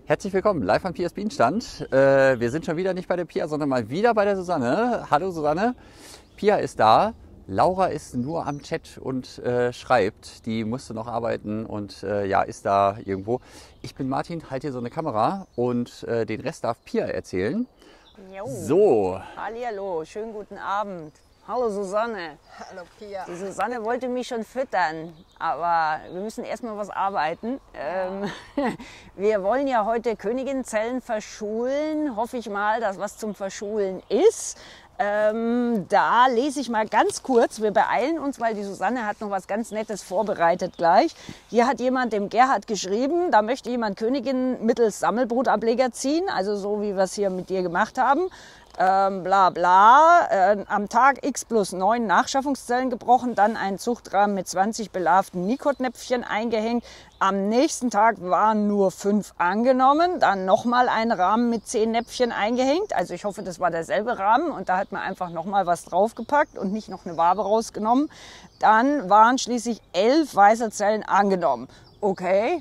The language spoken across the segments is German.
Herzlich willkommen, live am Pias Bienenstand. Wir sind schon wieder nicht bei der Pia, sondern mal wieder bei der Susanne. Hallo Susanne, Pia ist da, Laura ist nur am Chat und schreibt. Die musste noch arbeiten und ja, ist da irgendwo. Ich bin Martin, halte hier so eine Kamera und den Rest darf Pia erzählen. Jo. So. Hallihallo, schönen guten Abend. Hallo Susanne. Hallo Pia. Die Susanne wollte mich schon füttern, aber wir müssen erstmal was arbeiten. Wir wollen ja heute Königinnenzellen verschulen. Hoffe ich mal, dass was zum Verschulen ist. Da lese ich mal ganz kurz, wir beeilen uns, weil die Susanne hat noch was ganz Nettes vorbereitet gleich. Hier hat jemand dem Gerhard geschrieben, da möchte jemand Königinnen mittels Sammelbrutableger ziehen, also so wie wir es hier mit dir gemacht haben. Bla bla, am Tag X plus 9 Nachschaffungszellen gebrochen, dann einen Zuchtrahmen mit 20 belarvten Nikotnäpfchen eingehängt. Am nächsten Tag waren nur 5 angenommen, dann nochmal ein Rahmen mit 10 Näpfchen eingehängt. Also ich hoffe, das war derselbe Rahmen und da hat man einfach nochmal was draufgepackt und nicht noch eine Wabe rausgenommen. Dann waren schließlich 11 weiße Zellen angenommen. Okay.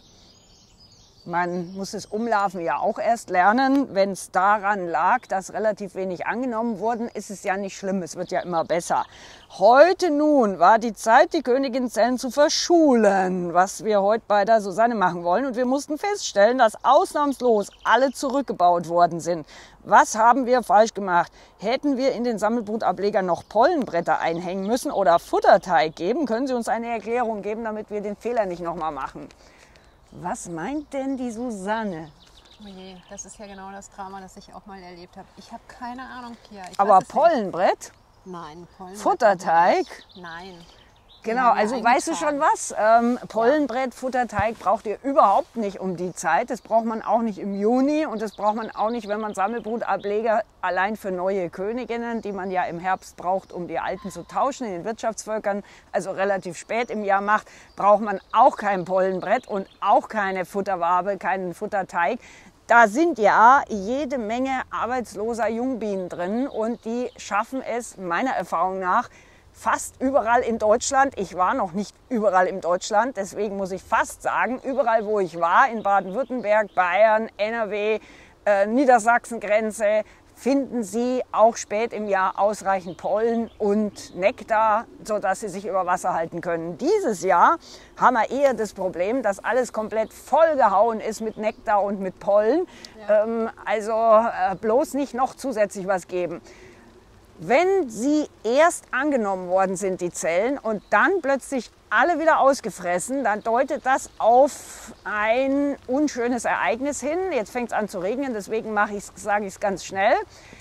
Man muss das Umlaufen ja auch erst lernen. Wenn es daran lag, dass relativ wenig angenommen wurden, ist es ja nicht schlimm. Es wird ja immer besser. Heute nun war die Zeit, die Königinnenzellen zu verschulen, was wir heute bei der Susanne machen wollen. Und wir mussten feststellen, dass ausnahmslos alle zurückgebaut worden sind. Was haben wir falsch gemacht? Hätten wir in den Sammelbrutableger noch Pollenbretter einhängen müssen oder Futterteig geben? Können Sie uns eine Erklärung geben, damit wir den Fehler nicht nochmal machen? Was meint denn die Susanne? Oh je, das ist ja genau das Drama, das ich auch mal erlebt habe. Ich habe keine Ahnung, Pia. Aber Pollenbrett? Nein, Pollenbrett. Futterteig? Nein. Genau, also weißt du schon was? Pollenbrett, Futterteig braucht ihr überhaupt nicht um die Zeit. Das braucht man auch nicht im Juni und das braucht man auch nicht, wenn man Sammelbrutableger allein für neue Königinnen, die man ja im Herbst braucht, um die alten zu tauschen in den Wirtschaftsvölkern, also relativ spät im Jahr macht, braucht man auch kein Pollenbrett und auch keine Futterwabe, keinen Futterteig. Da sind ja jede Menge arbeitsloser Jungbienen drin und die schaffen es meiner Erfahrung nach fast überall in Deutschland. Ich war noch nicht überall in Deutschland, deswegen muss ich fast sagen, überall wo ich war, in Baden-Württemberg, Bayern, NRW, Niedersachsen-Grenze, finden Sie auch spät im Jahr ausreichend Pollen und Nektar, sodass Sie sich über Wasser halten können. Dieses Jahr haben wir eher das Problem, dass alles komplett vollgehauen ist mit Nektar und mit Pollen. Ja. Also bloß nicht noch zusätzlich was geben. Wenn sie erst angenommen worden sind, die Zellen, und dann plötzlich alle wieder ausgefressen, dann deutet das auf ein unschönes Ereignis hin. Jetzt fängt es an zu regnen, deswegen sage ich es ganz schnell.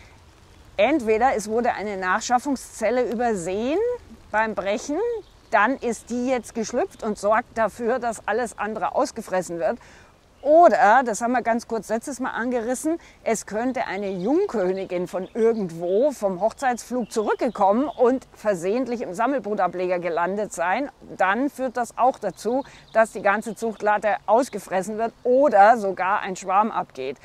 Entweder es wurde eine Nachschaffungszelle übersehen beim Brechen, dann ist die jetzt geschlüpft und sorgt dafür, dass alles andere ausgefressen wird. Oder, das haben wir ganz kurz letztes Mal angerissen, es könnte eine Jungkönigin von irgendwo vom Hochzeitsflug zurückgekommen und versehentlich im Sammelbrutableger gelandet sein. Dann führt das auch dazu, dass die ganze Zuchtlatte ausgefressen wird oder sogar ein Schwarm abgeht.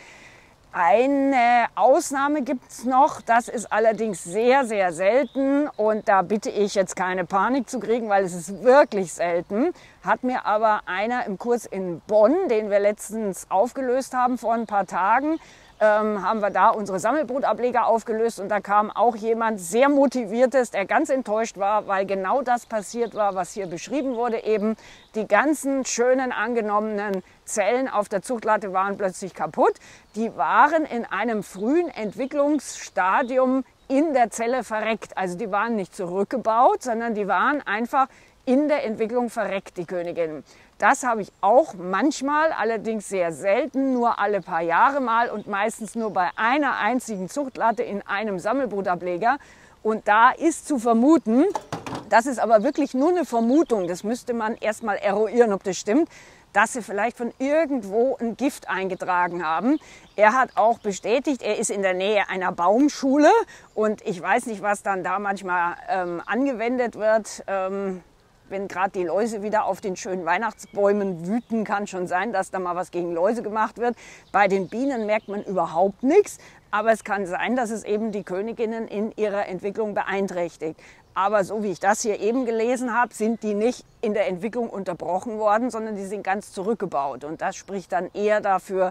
Eine Ausnahme gibt es noch, das ist allerdings sehr, sehr selten und da bitte ich jetzt keine Panik zu kriegen, weil es ist wirklich selten. Hat mir aber einer im Kurs in Bonn, den wir letztens aufgelöst haben vor ein paar Tagen, haben wir da unsere Sammelbrutableger aufgelöst und da kam auch jemand sehr motiviertes, der ganz enttäuscht war, weil genau das passiert war, was hier beschrieben wurde eben. Die ganzen schönen angenommenen Zellen auf der Zuchtlatte waren plötzlich kaputt. Die waren in einem frühen Entwicklungsstadium in der Zelle verreckt. Also die waren nicht zurückgebaut, sondern die waren einfach in der Entwicklung verreckt, die Königinnen. Das habe ich auch manchmal, allerdings sehr selten, nur alle paar Jahre mal und meistens nur bei einer einzigen Zuchtlatte in einem Sammelbrutableger. Und da ist zu vermuten, das ist aber wirklich nur eine Vermutung, das müsste man erst mal eruieren, ob das stimmt, dass sie vielleicht von irgendwo ein Gift eingetragen haben. Er hat auch bestätigt, er ist in der Nähe einer Baumschule und ich weiß nicht, was dann da manchmal angewendet wird. Wenn gerade die Läuse wieder auf den schönen Weihnachtsbäumen wüten, kann schon sein, dass da mal was gegen Läuse gemacht wird. Bei den Bienen merkt man überhaupt nichts, aber es kann sein, dass es eben die Königinnen in ihrer Entwicklung beeinträchtigt. Aber so wie ich das hier eben gelesen habe, sind die nicht in der Entwicklung unterbrochen worden, sondern die sind ganz zurückgebaut. Und das spricht dann eher dafür,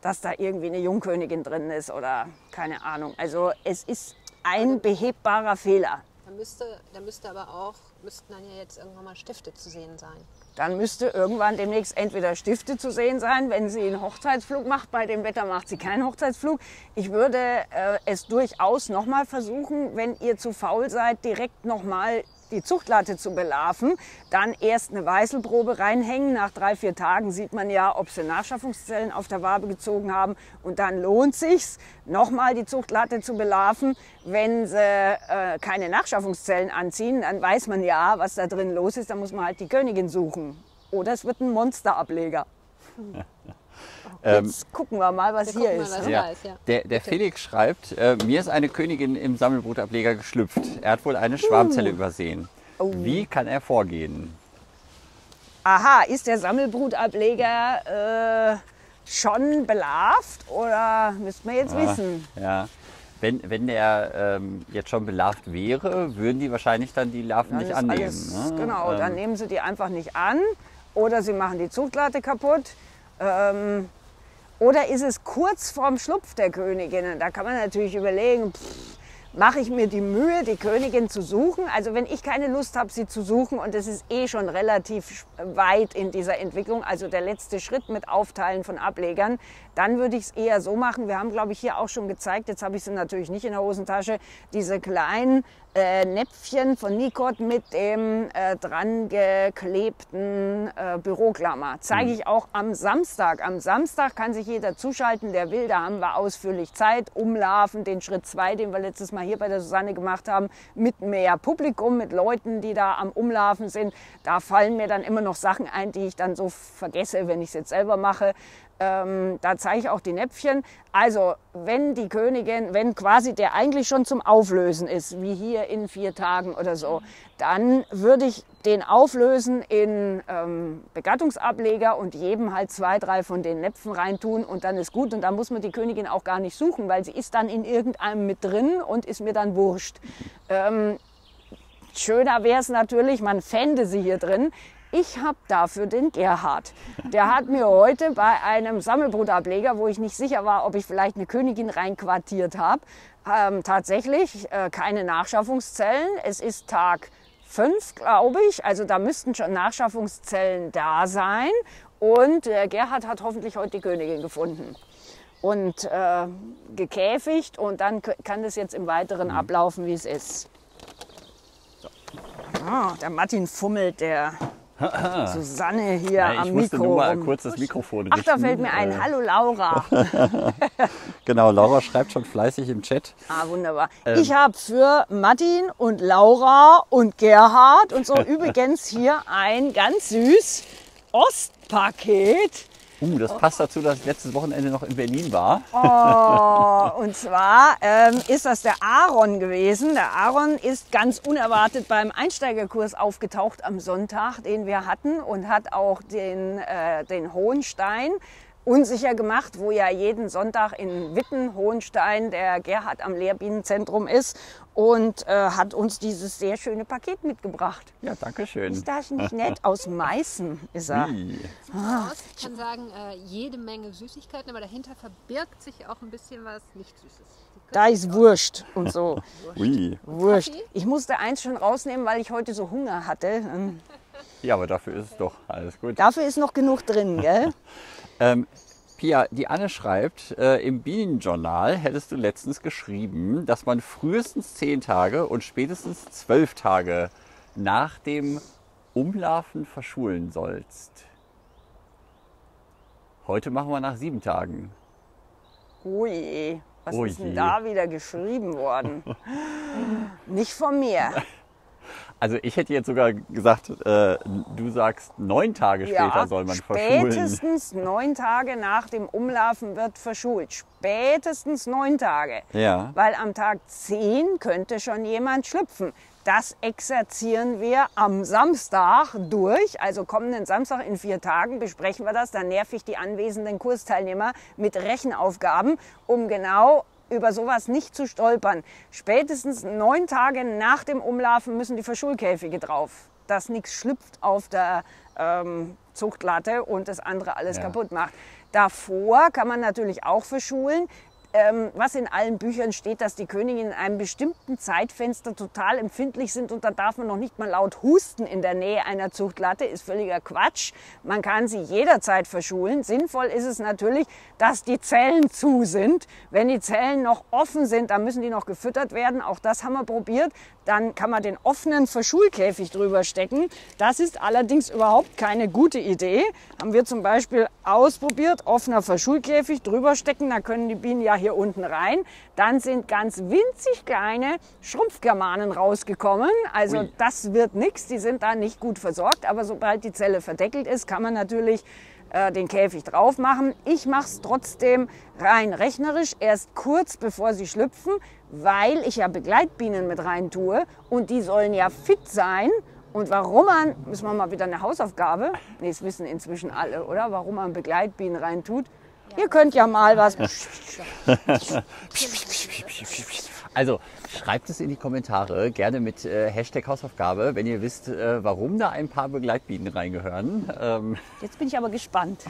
dass da irgendwie eine Jungkönigin drin ist oder keine Ahnung. Also es ist ein behebbarer Fehler. Da müsste aber auch, müssten dann ja jetzt irgendwann mal Stifte zu sehen sein. Dann müsste irgendwann demnächst entweder Stifte zu sehen sein, wenn sie einen Hochzeitsflug macht. Bei dem Wetter macht sie keinen Hochzeitsflug. Ich würde es durchaus nochmal versuchen, wenn ihr zu faul seid, direkt nochmal die Zuchtlatte zu belarven. Dann erst eine Weißelprobe reinhängen. Nach 3-4 Tagen sieht man ja, ob sie Nachschaffungszellen auf der Wabe gezogen haben. Und dann lohnt sich's, nochmal die Zuchtlatte zu belarven. Wenn sie keine Nachschaffungszellen anziehen, dann weiß man ja, was da drin los ist. Dann muss man halt die Königin suchen. Oder es wird ein Monsterableger. Jetzt gucken wir mal, was hier ist. Der Felix schreibt, mir ist eine Königin im Sammelbrutableger geschlüpft. Er hat wohl eine Schwarmzelle übersehen. Wie kann er vorgehen? Aha, ist der Sammelbrutableger schon belarvt oder müssten wir jetzt wissen? Ja. Wenn der jetzt schon belarvt wäre, würden die wahrscheinlich dann die Larven nicht annehmen. Alles, genau, dann nehmen sie die einfach nicht an oder sie machen die Zuchtlatte kaputt. Oder ist es kurz vorm Schlupf der Königinnen? Da kann man natürlich überlegen, mache ich mir die Mühe, die Königin zu suchen? Also wenn ich keine Lust habe, sie zu suchen und es ist eh schon relativ weit in dieser Entwicklung, also der letzte Schritt mit Aufteilen von Ablegern, dann würde ich es eher so machen. Wir haben, glaube ich, hier auch schon gezeigt, jetzt habe ich sie natürlich nicht in der Hosentasche, diese kleinen Näpfchen von Nicot mit dem dran geklebten Büroklammer. Zeige ich auch am Samstag. Am Samstag kann sich jeder zuschalten, der will. Da haben wir ausführlich Zeit. Umlarven, den Schritt 2, den wir letztes Mal hier bei der Susanne gemacht haben, mit mehr Publikum, mit Leuten, die da am Umlarven sind. Da fallen mir dann immer noch Sachen ein, die ich dann so vergesse, wenn ich es jetzt selber mache. Da zeige ich auch die Näpfchen. Also wenn die Königin, wenn quasi der eigentlich schon zum Auflösen ist, wie hier in 4 Tagen oder so, dann würde ich den auflösen in Begattungsableger und jedem halt 2, 3 von den Näpfen reintun und dann ist gut. Und dann muss man die Königin auch gar nicht suchen, weil sie ist dann in irgendeinem mit drin und ist mir dann wurscht. Schöner wäre es natürlich, man fände sie hier drin. Ich habe dafür den Gerhard. Der hat mir heute bei einem Sammelbrutableger, wo ich nicht sicher war, ob ich vielleicht eine Königin reinquartiert habe, tatsächlich keine Nachschaffungszellen. Es ist Tag 5, glaube ich. Also da müssten schon Nachschaffungszellen da sein. Und Gerhard hat hoffentlich heute die Königin gefunden. Und gekäfigt. Und dann kann das jetzt im Weiteren ablaufen, wie es ist. So. Ah, der Martin fummelt, der Susanne hier am Mikro. Ich musste nur mal kurz das Mikrofon richten. Ach, da fällt mir ein. Hallo Laura. Genau, Laura schreibt schon fleißig im Chat. Ah, wunderbar. Ich habe für Martin und Laura und Gerhard und so übrigens hier ein ganz süß Ostpaket. Das passt dazu, dass ich letztes Wochenende noch in Berlin war. Und zwar ist das der Aaron gewesen. Der Aaron ist ganz unerwartet beim Einsteigerkurs aufgetaucht am Sonntag, den wir hatten, und hat auch den Hohenstein unsicher gemacht, wo ja jeden Sonntag in Witten, Hohenstein, der Gerhard am Lehrbienenzentrum ist, und hat uns dieses sehr schöne Paket mitgebracht. Ja, danke schön. Ist das nicht nett? Aus Meißen ist er. Ich kann sagen, jede Menge Süßigkeiten, aber dahinter verbirgt sich auch ein bisschen was nicht Süßes. Da ist Wurst und so. Ui. Wurst. Ich musste eins schon rausnehmen, weil ich heute so Hunger hatte. Ja, aber dafür ist es doch alles gut. Dafür ist noch genug drin, gell? Pia, die Anne schreibt, im Bienenjournal hättest du letztens geschrieben, dass man frühestens 10 Tage und spätestens 12 Tage nach dem Umlarven verschulen sollst. Heute machen wir nach 7 Tagen. Ui, was ist denn da wieder geschrieben worden? Nicht von mir. Also ich hätte jetzt sogar gesagt, du sagst 9 Tage später soll man verschulen. Spätestens 9 Tage nach dem Umlarven wird verschult. Spätestens 9 Tage. Ja. Weil am Tag 10 könnte schon jemand schlüpfen. Das exerzieren wir am Samstag durch. Also kommenden Samstag in 4 Tagen besprechen wir das. Dann nerv ich die anwesenden Kursteilnehmer mit Rechenaufgaben, um genau über sowas nicht zu stolpern. Spätestens 9 Tage nach dem Umlarven müssen die Verschulkäfige drauf, dass nichts schlüpft auf der Zuchtlatte und das andere alles kaputt macht. Davor kann man natürlich auch verschulen. Was in allen Büchern steht, dass die Königinnen in einem bestimmten Zeitfenster total empfindlich sind und da darf man noch nicht mal laut husten in der Nähe einer Zuchtlatte, ist völliger Quatsch. Man kann sie jederzeit verschulen. Sinnvoll ist es natürlich, dass die Zellen zu sind. Wenn die Zellen noch offen sind, dann müssen die noch gefüttert werden. Auch das haben wir probiert. Dann kann man den offenen Verschulkäfig drüber stecken. Das ist allerdings überhaupt keine gute Idee. Haben wir zum Beispiel ausprobiert, offener Verschulkäfig drüber stecken, da können die Bienen ja hier unten rein. Dann sind ganz winzig kleine Schrumpfgermanen rausgekommen. Also Ui. das wird nichts, die sind da nicht gut versorgt. Aber sobald die Zelle verdeckelt ist, kann man natürlich den Käfig drauf machen. Ich mache es trotzdem rein rechnerisch, erst kurz bevor sie schlüpfen, weil ich ja Begleitbienen mit rein tue und die sollen ja fit sein. Und warum man, müssen wir mal wieder eine Hausaufgabe, nee, das wissen inzwischen alle, oder? Warum man Begleitbienen rein tut. Ihr könnt ja mal was. Also schreibt es in die Kommentare, gerne mit Hashtag Hausaufgabe, wenn ihr wisst, warum da ein paar Begleitbienen reingehören. Jetzt bin ich aber gespannt.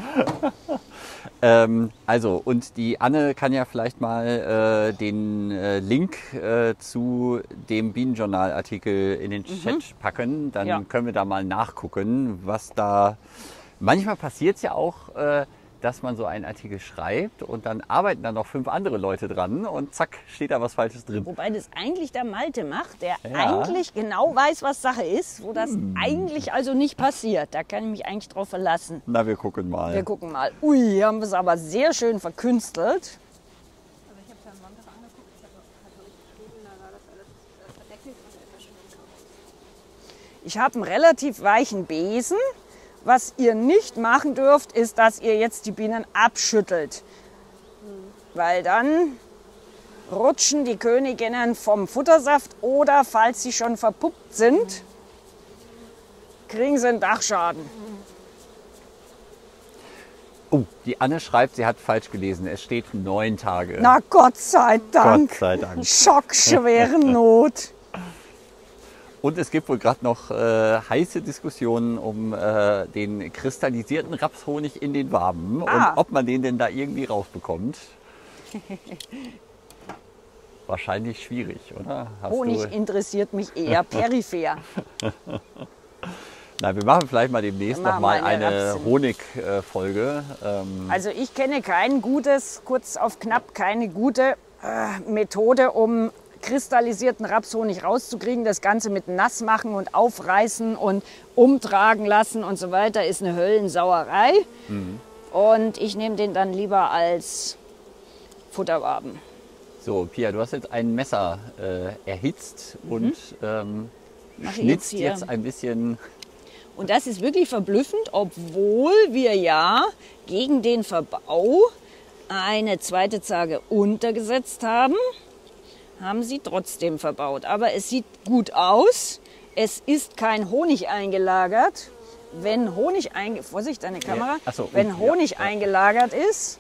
Also, und die Anne kann ja vielleicht mal den Link zu dem Bienenjournal-Artikel in den Chat packen. Dann Ja. können wir da mal nachgucken, was da... Manchmal passiert es ja auch, dass man so einen Artikel schreibt und dann arbeiten da noch 5 andere Leute dran und zack, steht da was Falsches drin. Wobei das eigentlich der Malte macht, der Ja. eigentlich genau weiß, was Sache ist, wo das eigentlich also nicht passiert. Da kann ich mich eigentlich drauf verlassen. Na, wir gucken mal. Wir gucken mal. Ui, hier haben wir es aber sehr schön verkünstelt. Also ich habe es ja am Sonntag angeguckt, hatte geschrieben, da war das alles verdeckelt und etwas schön. Ich habe einen relativ weichen Besen. Was ihr nicht machen dürft, ist, dass ihr jetzt die Bienen abschüttelt. Weil dann rutschen die Königinnen vom Futtersaft oder, falls sie schon verpuppt sind, kriegen sie einen Dachschaden. Oh, die Anne schreibt, sie hat falsch gelesen. Es steht 9 Tage. Na Gott sei Dank. Gott sei Dank. Schockschwere Not. Und es gibt wohl gerade noch heiße Diskussionen um den kristallisierten Rapshonig in den Waben Ah. und ob man den denn da irgendwie rausbekommt. Wahrscheinlich schwierig, oder? Hast Honig du... interessiert mich eher peripher. Na, wir machen vielleicht mal demnächst Wir noch machen mal mal eine eine Rapsen. Honigfolge. Also ich kenne kein gutes, kurz auf knapp, keine gute Methode, um kristallisierten Rapshonig rauszukriegen. Das Ganze mit nass machen und aufreißen und umtragen lassen und so weiter ist eine Höllensauerei. Und ich nehme den dann lieber als Futterwaben. So, Pia, du hast jetzt ein Messer erhitzt und Mach ich schnitzt hier. jetzt ein bisschen. Und das ist wirklich verblüffend, obwohl wir ja gegen den Verbau eine zweite Zage untergesetzt haben, haben sie trotzdem verbaut. Aber es sieht gut aus. Es ist kein Honig eingelagert. Wenn Honig Vorsicht, deine Kamera. Ach so, Wenn ja, Honig ja. eingelagert ist,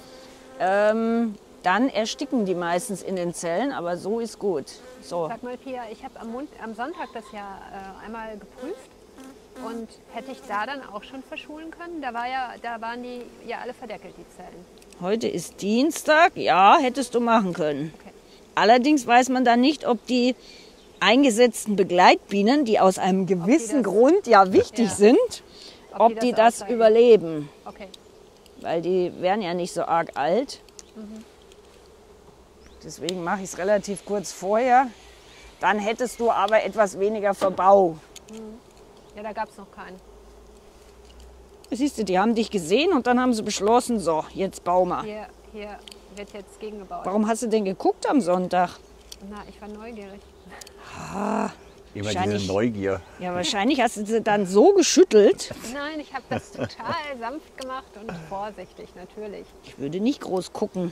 dann ersticken die meistens in den Zellen. Aber so ist gut. So. Sag mal, Pia, ich habe am Sonntag das ja einmal geprüft. Und hätte ich da dann auch schon verschulen können? Da waren die ja alle verdeckelt, die Zellen. Heute ist Dienstag. Ja, hättest du machen können. Okay. Allerdings weiß man dann nicht, ob die eingesetzten Begleitbienen, die aus einem gewissen Grund ja wichtig Ja. sind, ob die das aushalten. überleben. Okay. Weil die werden ja nicht so arg alt. Deswegen mache ich es relativ kurz vorher. Dann hättest du aber etwas weniger Verbau. Ja, da gab es noch keinen. Siehst du, die haben dich gesehen und dann haben sie beschlossen, so, jetzt bau mal. Hier wird jetzt gegengebaut. Warum hast du denn geguckt am Sonntag? Na, ich war neugierig. Immer Wahrscheinlich- diese Neugier. Ja, wahrscheinlich hast du sie dann so geschüttelt. Nein, ich habe das total sanft gemacht und vorsichtig, natürlich. Ich würde nicht groß gucken.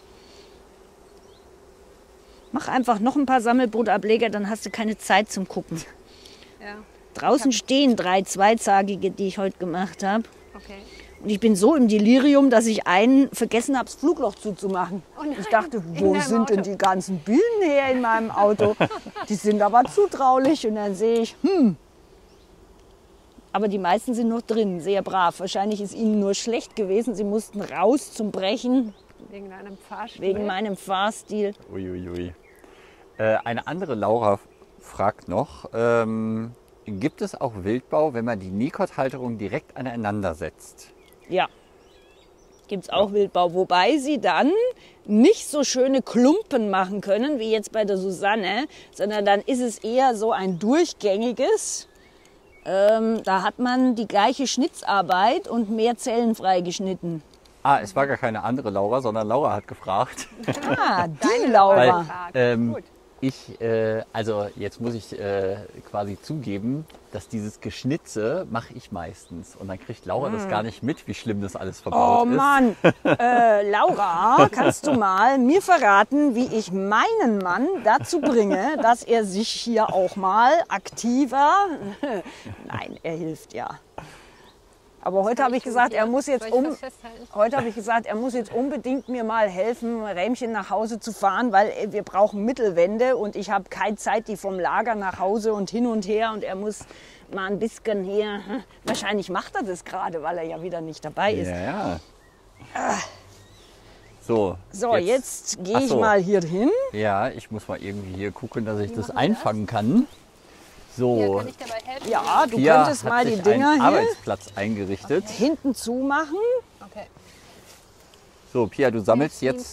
Mach einfach noch ein paar Sammelbrotableger, dann hast du keine Zeit zum Gucken. Ja, Draußen stehen 3 zweizagige, die ich heute gemacht habe. okay. Und ich bin so im Delirium, dass ich einen vergessen habe, das Flugloch zuzumachen. Oh nein, Ich dachte, in wo deinem sind denn Auto? die ganzen Bienen her in meinem Auto? Die sind aber zutraulich. Und dann sehe ich, Aber die meisten sind noch drin, sehr brav. Wahrscheinlich ist ihnen nur schlecht gewesen. Sie mussten raus zum Brechen. Wegen deinem Fahrstil. Wegen meinem Fahrstil. Uiuiui. Eine andere Laura fragt noch, gibt es auch Wildbau, wenn man die Nikot-Halterung direkt aneinander setzt? Ja, gibt es auch Wildbau. Wobei sie dann nicht so schöne Klumpen machen können, wie jetzt bei der Susanne, sondern dann ist es eher so ein durchgängiges. Da hat man die gleiche Schnitzarbeit und mehr Zellen freigeschnitten. Es war gar keine andere Laura, sondern Laura hat gefragt. Ah, die Laura. Gut. Also jetzt muss ich quasi zugeben, dass dieses Geschnitze mache ich meistens. Und dann kriegt Laura das gar nicht mit, wie schlimm das alles verbaut ist. Oh Mann, Laura, kannst du mal mir verraten, wie ich meinen Mann dazu bringe, dass er sich hier auch mal aktiver... Nein, er hilft ja. Aber heute habe ich gesagt, er muss jetzt heute habe ich gesagt, er muss jetzt unbedingt mir mal helfen, Rähmchen nach Hause zu fahren, weil wir brauchen Mittelwände und ich habe keine Zeit, die vom Lager nach Hause und hin und her und er muss mal ein bisschen hier. Wahrscheinlich macht er das gerade, weil er ja wieder nicht dabei ist. Ja. So, jetzt gehe ich mal hier hin. Ja, ich muss mal irgendwie hier gucken, dass ich das einfangen kann. So. Kann ich dabei helfen? Ja, du Pia könntest hat mal die sich Dinger einen hier Arbeitsplatz eingerichtet. hinten zumachen. Okay. So, Pia, du sammelst jetzt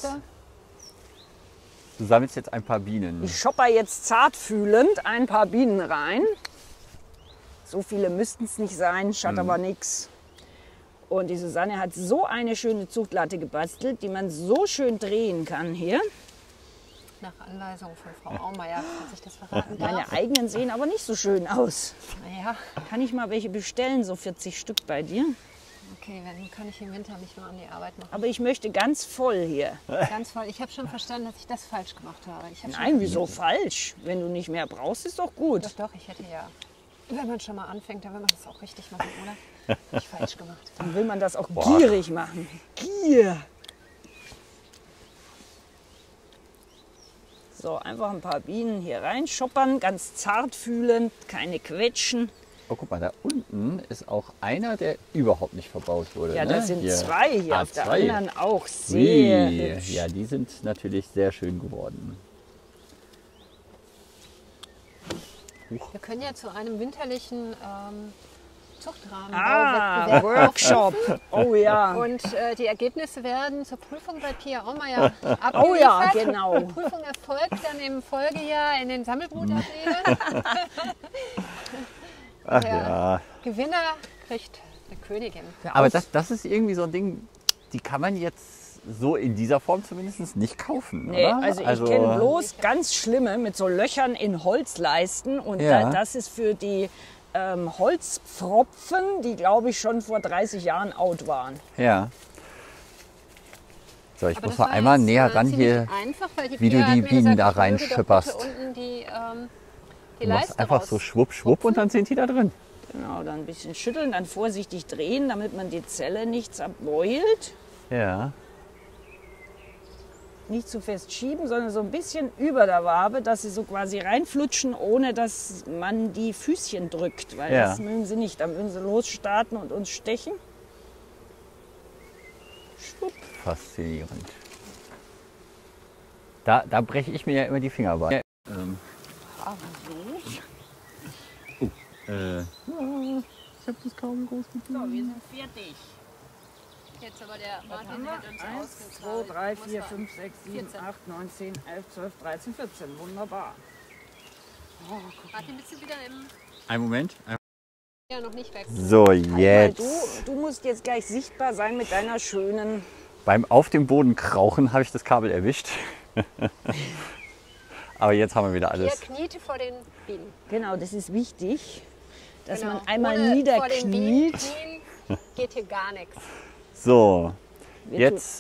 ein paar Bienen. Ich schopper jetzt zartfühlend ein paar Bienen rein. So viele müssten es nicht sein, schadet aber nichts. Und die Susanne hat so eine schöne Zuchtlatte gebastelt, die man so schön drehen kann hier. Nach Anweisung von Frau Aumeier, falls ich das verraten darf. Meine eigenen sehen aber nicht so schön aus. Naja, Kann ich mal welche bestellen, so 40 Stück bei dir? okay, dann kann ich im Winter mich nur an die Arbeit machen. Aber ich möchte ganz voll hier. Ganz voll. Ich habe schon verstanden, dass ich das falsch gemacht habe. Nein, wieso falsch? Wenn du nicht mehr brauchst, ist doch gut. Doch, ich hätte ja, wenn man schon mal anfängt, dann will man das auch richtig machen, oder? Nicht falsch gemacht. Dann will man das auch gierig machen. Gier. So, einfach ein paar Bienen hier reinschoppern, ganz zart fühlend, keine quetschen. Oh, guck mal, da unten ist auch einer, der überhaupt nicht verbaut wurde. Ja, ne? das sind zwei hier, auf der zwei. anderen auch sehr Ui, hübsch. ja, die sind natürlich sehr schön geworden. Wir können ja zu einem winterlichen Ah, Zuchtrahmenbauwettbewerb Workshop. Oh ja. Und die Ergebnisse werden zur Prüfung bei Pia Aumeier abgeliefert. Oh ja, genau. Die Prüfung erfolgt dann im Folgejahr in den Sammelbrutablegern. Ach Der ja. Gewinner kriegt eine Königin. Aber das ist irgendwie so ein Ding, die kann man jetzt so in dieser Form zumindest nicht kaufen, Nee, oder? also ich kenne bloß ganz schlimme mit so Löchern in Holzleisten. Und Ja. das ist für die Holzpfropfen, die glaube ich schon vor 30 Jahren out waren. Ja. So, ich Aber muss das mal war einmal jetzt, näher ran ziemlich hier. einfach, weil wie du Pia die hat mir Bienen gesagt, da ich möge doch reinschipperst. bitte unten die Du Leiste machst einfach so schwupp, schwupp und dann sind die da drin. Genau, dann ein bisschen schütteln, dann vorsichtig drehen, damit man die Zelle nicht zerbeult. Ja. Nicht zu fest schieben, sondern so ein bisschen über der Wabe, dass sie so quasi reinflutschen, ohne dass man die Füßchen drückt. Weil Ja. das mögen sie nicht. Dann würden sie losstarten und uns stechen. Schwupp. Faszinierend. Da breche ich mir ja immer die Finger bei. Ich habe das kaum groß So, wir sind fertig. Jetzt aber der Martin hat uns 1, 2, 3, 4, 5, 6, 7, 8, 9, 10, 11, 12, 13, 14. Wunderbar. Martin, bist du wieder im... Einen Moment. Ja, noch nicht weg. So, Weil jetzt. du musst jetzt gleich sichtbar sein mit deiner schönen... Beim auf dem Boden krauchen habe ich das Kabel erwischt. Aber jetzt haben wir wieder Ihr alles. kniete vor den Bienen. Genau, das ist wichtig, dass Genau. man einmal Ohne vor den Bienen niederkniet. knien geht hier gar nichts. So, Wir jetzt,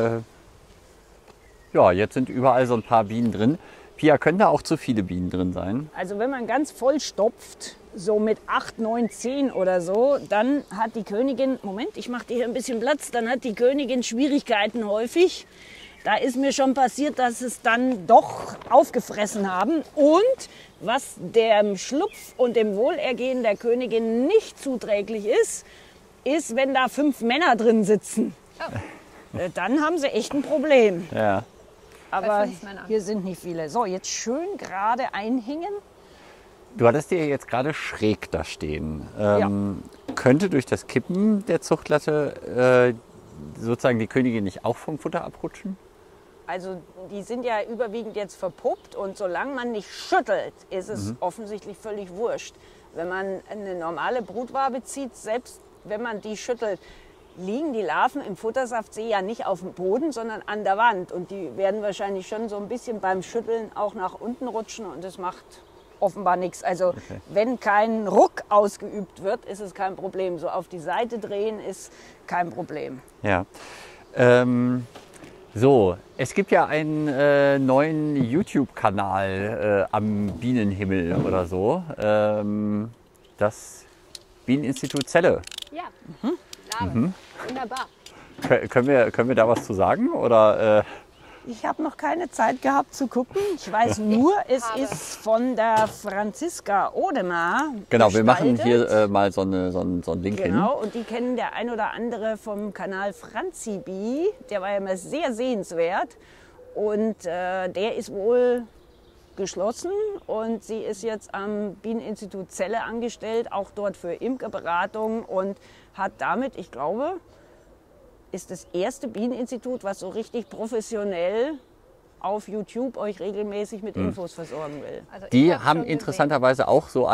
jetzt sind überall so ein paar Bienen drin. Pia, können da auch zu viele Bienen drin sein? Also wenn man ganz voll stopft, so mit 8, 9, 10 oder so, dann hat die Königin, Moment, ich mache dir hier ein bisschen Platz, dann hat die Königin Schwierigkeiten häufig, Da ist mir schon passiert, dass es dann doch aufgefressen haben. Und was dem Schlupf und dem Wohlergehen der Königin nicht zuträglich ist, ist, wenn da 5 Männer drin sitzen. Dann haben sie echt ein Problem. Ja. Aber hier sind nicht viele. So, jetzt schön gerade einhängen. Du hattest die jetzt gerade schräg da stehen. Könnte durch das Kippen der Zuchtlatte sozusagen die Königin nicht auch vom Futter abrutschen? Also die sind ja überwiegend jetzt verpuppt und solange man nicht schüttelt, ist es offensichtlich völlig wurscht. Wenn man eine normale Brutwabe zieht, selbst wenn man die schüttelt, liegen die Larven im Futtersaftsee ja nicht auf dem Boden, sondern an der Wand. Und die werden wahrscheinlich schon so ein bisschen beim Schütteln auch nach unten rutschen und das macht offenbar nichts. Also wenn kein Ruck ausgeübt wird, ist es kein Problem. So auf die Seite drehen ist kein Problem. Ja. So, es gibt ja einen neuen YouTube-Kanal am Bienenhimmel oder so. Das Bieneninstitut Celle. Ja, wunderbar. Können wir da was zu sagen? Oder, Ich habe noch keine Zeit gehabt zu gucken. Ich weiß nur, es ist von der Franziska Odemar. genau, wir machen gestaltet. hier mal so einen Link hin. Genau, und die kennen der ein oder andere vom Kanal Franzibi. Der war ja immer sehr sehenswert. Und der ist wohl geschlossen und sie ist jetzt am Bieneninstitut Celle angestellt, auch dort für Imkerberatung und hat damit, ich glaube, ist das erste Bieneninstitut, was so richtig professionell auf YouTube euch regelmäßig mit Infos versorgen will. Also Die ich hab haben schon interessanterweise auch so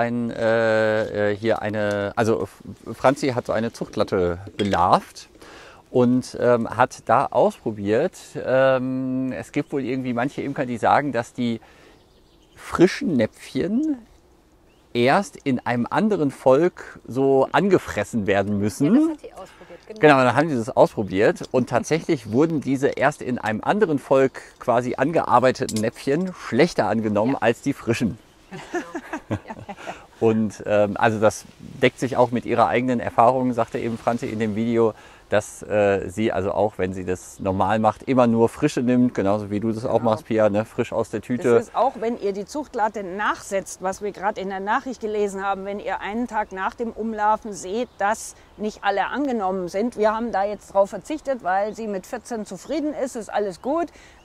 also Franzi hat so eine Zuchtlatte belarvt und hat da ausprobiert. Es gibt wohl irgendwie manche Imker, die sagen, dass die frischen Näpfchen erst in einem anderen Volk so angefressen werden müssen. gesehen. Ja, das hat sie ausprobiert. Genau, dann haben die das ausprobiert und tatsächlich wurden diese erst in einem anderen Volk quasi angearbeiteten Näpfchen schlechter angenommen als die frischen. Und also das deckt sich auch mit ihrer eigenen Erfahrung, sagte eben Franzi in dem Video, dass sie also auch, wenn sie das normal macht, immer nur frische nimmt, genauso wie du das auch machst, Pia, ne? Frisch aus der Tüte. Das ist auch, wenn ihr die Zuchtlatte nachsetzt, was wir gerade in der Nachricht gelesen haben, wenn ihr einen Tag nach dem Umlarven seht, dass nicht alle angenommen sind. Wir haben da jetzt drauf verzichtet, weil sie mit 14 zufrieden ist alles gut.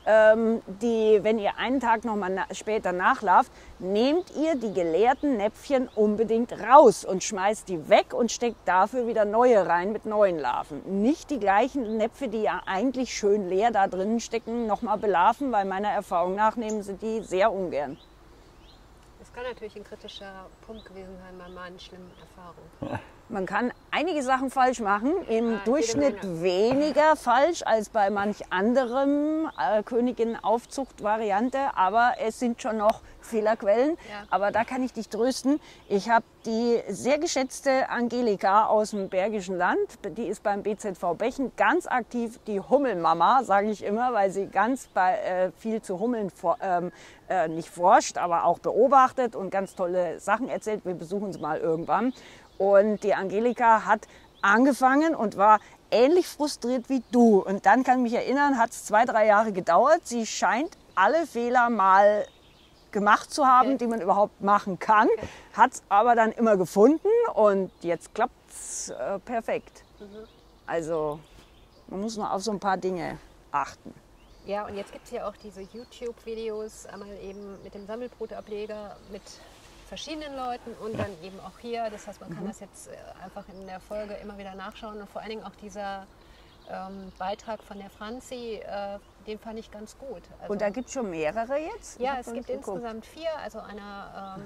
Wenn ihr einen Tag noch mal später nachlarft, nehmt ihr die geleerten Näpfchen unbedingt raus und schmeißt die weg und steckt dafür wieder neue rein mit neuen Larven. Nicht die gleichen Näpfe, die ja eigentlich schön leer da drinnen stecken, noch mal belarven, weil meiner Erfahrung nach nehmen sie die sehr ungern. Das kann natürlich ein kritischer Punkt gewesen sein bei meinen schlimmen Erfahrungen. Man kann einige Sachen falsch machen, im Ja, Durchschnitt jede weniger falsch als bei manch anderem Königin-Aufzucht-Variante, aber es sind schon noch Fehlerquellen. Ja. Aber da kann ich dich trösten. Ich habe die sehr geschätzte Angelika aus dem Bergischen Land, die ist beim BZV Bechen ganz aktiv, die Hummelmama, sage ich immer, weil sie ganz viel zu Hummeln nicht forscht, aber auch beobachtet und ganz tolle Sachen erzählt. Wir besuchen sie mal irgendwann. Und die Angelika hat angefangen und war ähnlich frustriert wie du. Und dann kann ich mich erinnern, hat es 2, 3 Jahre gedauert. Sie scheint alle Fehler mal gemacht zu haben, die man überhaupt machen kann. Hat es aber dann immer gefunden und jetzt klappt es perfekt. Also man muss nur auf so ein paar Dinge achten. Ja, und jetzt gibt es ja auch diese YouTube-Videos, einmal eben mit dem Sammelbrutableger, mit verschiedenen Leuten und dann eben auch hier. Das heißt, man kann das jetzt einfach in der Folge immer wieder nachschauen und vor allen Dingen auch dieser Beitrag von der Franzi, den fand ich ganz gut. Also, Und da gibt es schon mehrere jetzt? ja, es gibt insgesamt 4, also einer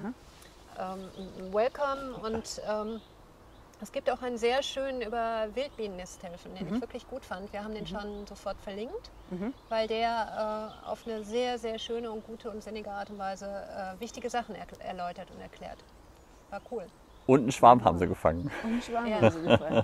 Welcome und es gibt auch einen sehr schönen über Wildbienennisthilfen, den ich wirklich gut fand. Wir haben den schon sofort verlinkt, weil der auf eine sehr, sehr schöne und gute und sinnige Art und Weise wichtige Sachen erläutert und erklärt. War cool. Und einen Schwarm haben sie gefangen. Und Schwarm Ja. haben sie gefallen.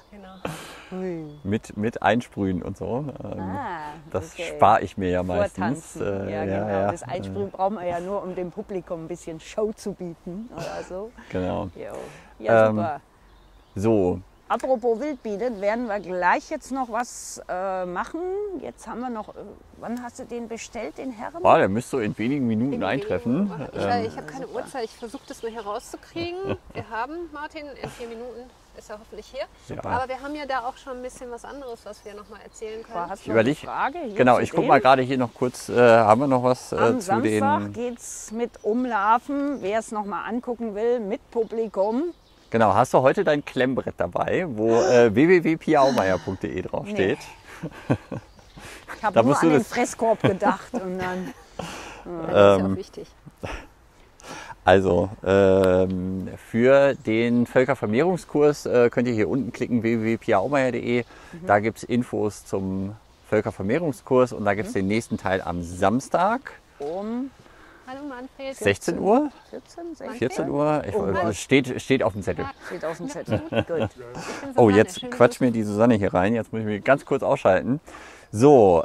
Genau. Mit Einsprühen und so. Das okay. spare ich mir ja meistens. Vortanzen. Ja, genau. Das Einsprühen brauchen wir ja nur, um dem Publikum ein bisschen Show zu bieten oder so. Genau. Jo. Ja, super. So, Apropos Wildbienen, werden wir gleich jetzt noch was machen. Jetzt haben wir noch, wann hast du den bestellt, den Herren? Der müsste so in wenigen Minuten eintreffen. Ich habe keine Uhrzeit, ich versuche das mal herauszukriegen. Wir haben Martin, in 4 Minuten ist er hoffentlich hier. Ja. Aber wir haben ja da auch schon ein bisschen was anderes, was wir noch mal erzählen können. Hast du noch eine Frage? Hier Genau, zu ich gucke dem? mal gerade hier noch kurz, haben wir noch was Am zu Samstag den... geht es mit Umlaufen, wer es noch mal angucken will, mit Publikum. Genau, hast du heute dein Klemmbrett dabei, wo www.piaaumeier.de draufsteht? Ich habe Da nur musst an du den das- Fresskorb gedacht und dann... Das ist ja auch wichtig. Also für den Völkervermehrungskurs könnt ihr hier unten klicken, www.piaaumeier.de. Da gibt es Infos zum Völkervermehrungskurs und da gibt es den nächsten Teil am Samstag, Um Hallo Manfred. 16 Uhr, 14, 14 Uhr, steht auf dem Zettel. steht auf dem Zettel. Gut. Ich bin Oh, Susanne. jetzt Schönen quatscht Gruß. mir die Susanne hier rein. Jetzt muss ich mich ganz kurz ausschalten. So,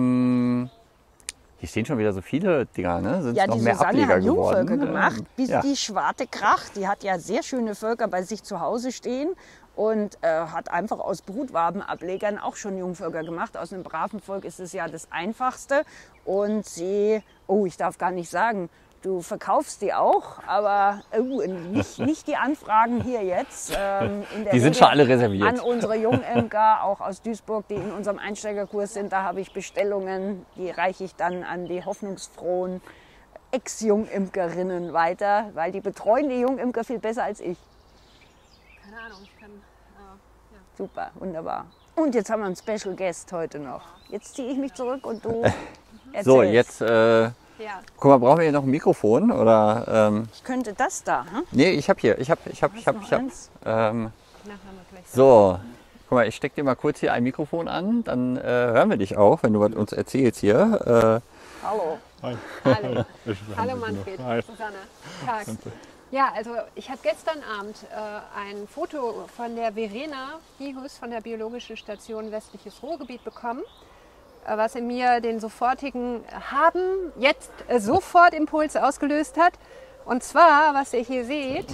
hier stehen schon wieder so viele Dinger, ne? Sind Ja, noch die mehr Susanne Ableger hat geworden? Jungvölker gemacht, bis ja. die Schwarte Krach. Die hat ja sehr schöne Völker bei sich zu Hause stehen und hat einfach aus Brutwabenablegern auch schon Jungvölker gemacht. Aus einem braven Volk ist es ja das Einfachste. Und sie, ich darf gar nicht sagen, du verkaufst die auch, aber nicht die Anfragen hier jetzt. In der Die sind Regel schon alle reserviert. An unsere Jungimker, auch aus Duisburg, die in unserem Einsteigerkurs sind. Da habe ich Bestellungen, die reiche ich dann an die hoffnungsfrohen Ex-Jungimkerinnen weiter, weil die betreuen die Jungimker viel besser als ich. Keine Ahnung, ich kann. Super, wunderbar. Und jetzt haben wir einen Special Guest heute noch. Jetzt ziehe ich mich zurück und du erzählst. So, jetzt, Ja, guck mal, brauchen wir hier noch ein Mikrofon? Oder, Ich könnte das da. nee, ich habe hier, ich habe. noch eins? nachher mal gleich. So, guck mal, ich stecke dir mal kurz hier ein Mikrofon an, dann hören wir dich auch, wenn du was uns erzählst hier. Hallo. Hallo. Hallo Manfred, Hi. Susanne. Tag. Ja, also ich habe gestern Abend ein Foto von der Verena Hihus von der Biologischen Station Westliches Ruhrgebiet bekommen, was in mir den sofortigen jetzt sofort Impuls ausgelöst hat. Und zwar, was ihr hier seht,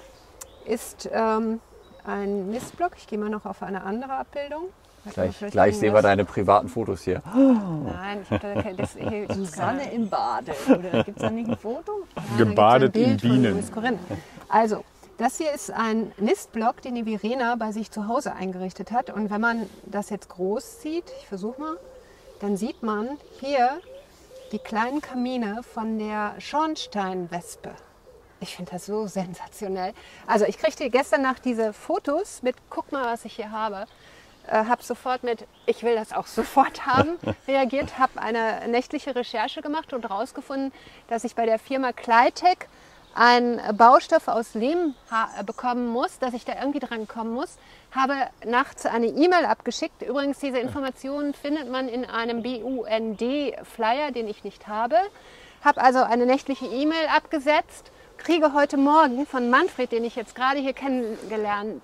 ist ein Mistblock. Ich gehe mal noch auf eine andere Abbildung. Gleich sehen wir deine privaten Fotos hier. Nein, ich habe da kein... Susanne im Bade. Oder gibt es da nicht ein Foto? Gebadet Da gibt's ein in Bild von Bienen. Louis Corinne. Also, das hier ist ein Nistblock, den die Verena bei sich zu Hause eingerichtet hat. Und wenn man das jetzt groß sieht, ich versuche mal, dann sieht man hier die kleinen Kamine von der Schornsteinwespe. Ich finde das so sensationell. Also ich kriegte gestern Nacht diese Fotos mit, guck mal, was ich hier habe. Habe sofort mit, ich will das auch sofort haben, reagiert, habe eine nächtliche Recherche gemacht und herausgefunden, dass ich bei der Firma Kleitec einen Baustoff aus Lehm bekommen muss, dass ich da irgendwie dran kommen muss. Habe nachts eine E-Mail abgeschickt. Übrigens, diese Informationen findet man in einem BUND-Flyer, den ich nicht habe. Habe also eine nächtliche E-Mail abgesetzt, kriege heute Morgen von Manfred, den ich jetzt gerade hier kennenlerne,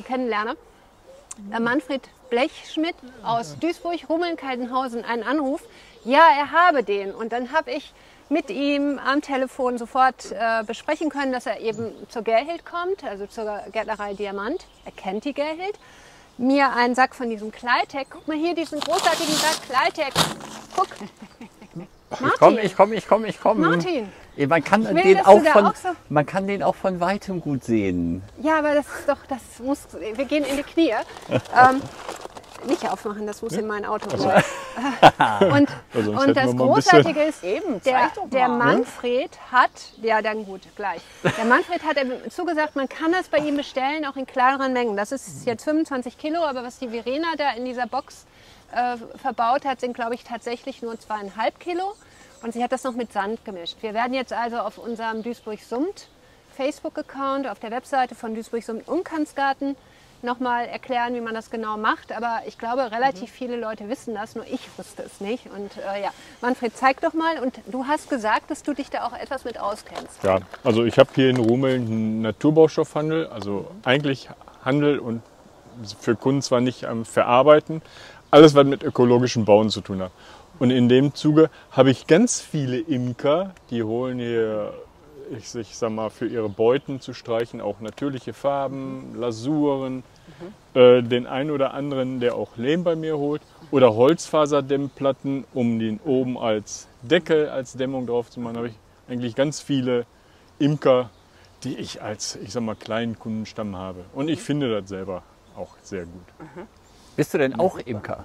Manfred Blechschmidt aus Duisburg, Rummeln-Kaltenhausen, einen Anruf. Ja, er habe den. Und dann habe ich mit ihm am Telefon sofort besprechen können, dass er eben zur Gerhild kommt, also zur Gärtnerei Diamant. Er kennt die Gerhild. Mir einen Sack von diesem Kleitec. Guck mal hier, diesen großartigen Sack Kleitec. Guck. Ich komme. Martin. Man kann, will, den dass auch du da von, auch so- man kann den auch von weitem gut sehen. Ja, aber das ist doch, wir gehen in die Knie. Nicht aufmachen, das muss in mein Auto bleiben. Und, sonst und hätten das wir mal ein Großartige ist, Eben, der, zeig doch mal. der Manfred hat, ja dann gut, gleich. Der Manfred hat zugesagt, man kann das bei ihm bestellen, auch in kleineren Mengen. Das ist jetzt 25 Kilo, aber was die Verena da in dieser Box verbaut hat, sind glaube ich tatsächlich nur 2,5 Kilo. Und sie hat das noch mit Sand gemischt. Wir werden jetzt also auf unserem Duisburg Summt Facebook-Account, auf der Webseite von Duisburg Summt Unkantsgarten nochmal erklären, wie man das genau macht. Aber ich glaube, relativ viele Leute wissen das, nur ich wusste es nicht. Und ja, Manfred, zeig doch mal. Und du hast gesagt, dass du dich da auch etwas mit auskennst. Ja, also ich habe hier in Rumeln einen Naturbaustoffhandel, also eigentlich Handel und für Kunden zwar nicht am Verarbeiten, alles was mit ökologischem Bauen zu tun hat. Und in dem Zuge habe ich ganz viele Imker, die holen hier, ich sag mal, für ihre Beuten zu streichen auch natürliche Farben, Lasuren, Den einen oder anderen, der auch Lehm bei mir holt. Oder Holzfaserdämmplatten, um den oben als Deckel, als Dämmung drauf zu machen. Da habe ich eigentlich ganz viele Imker, die ich als, ich sag mal, kleinen Kundenstamm habe. Und ich finde das selber auch sehr gut. Bist du denn auch Imker?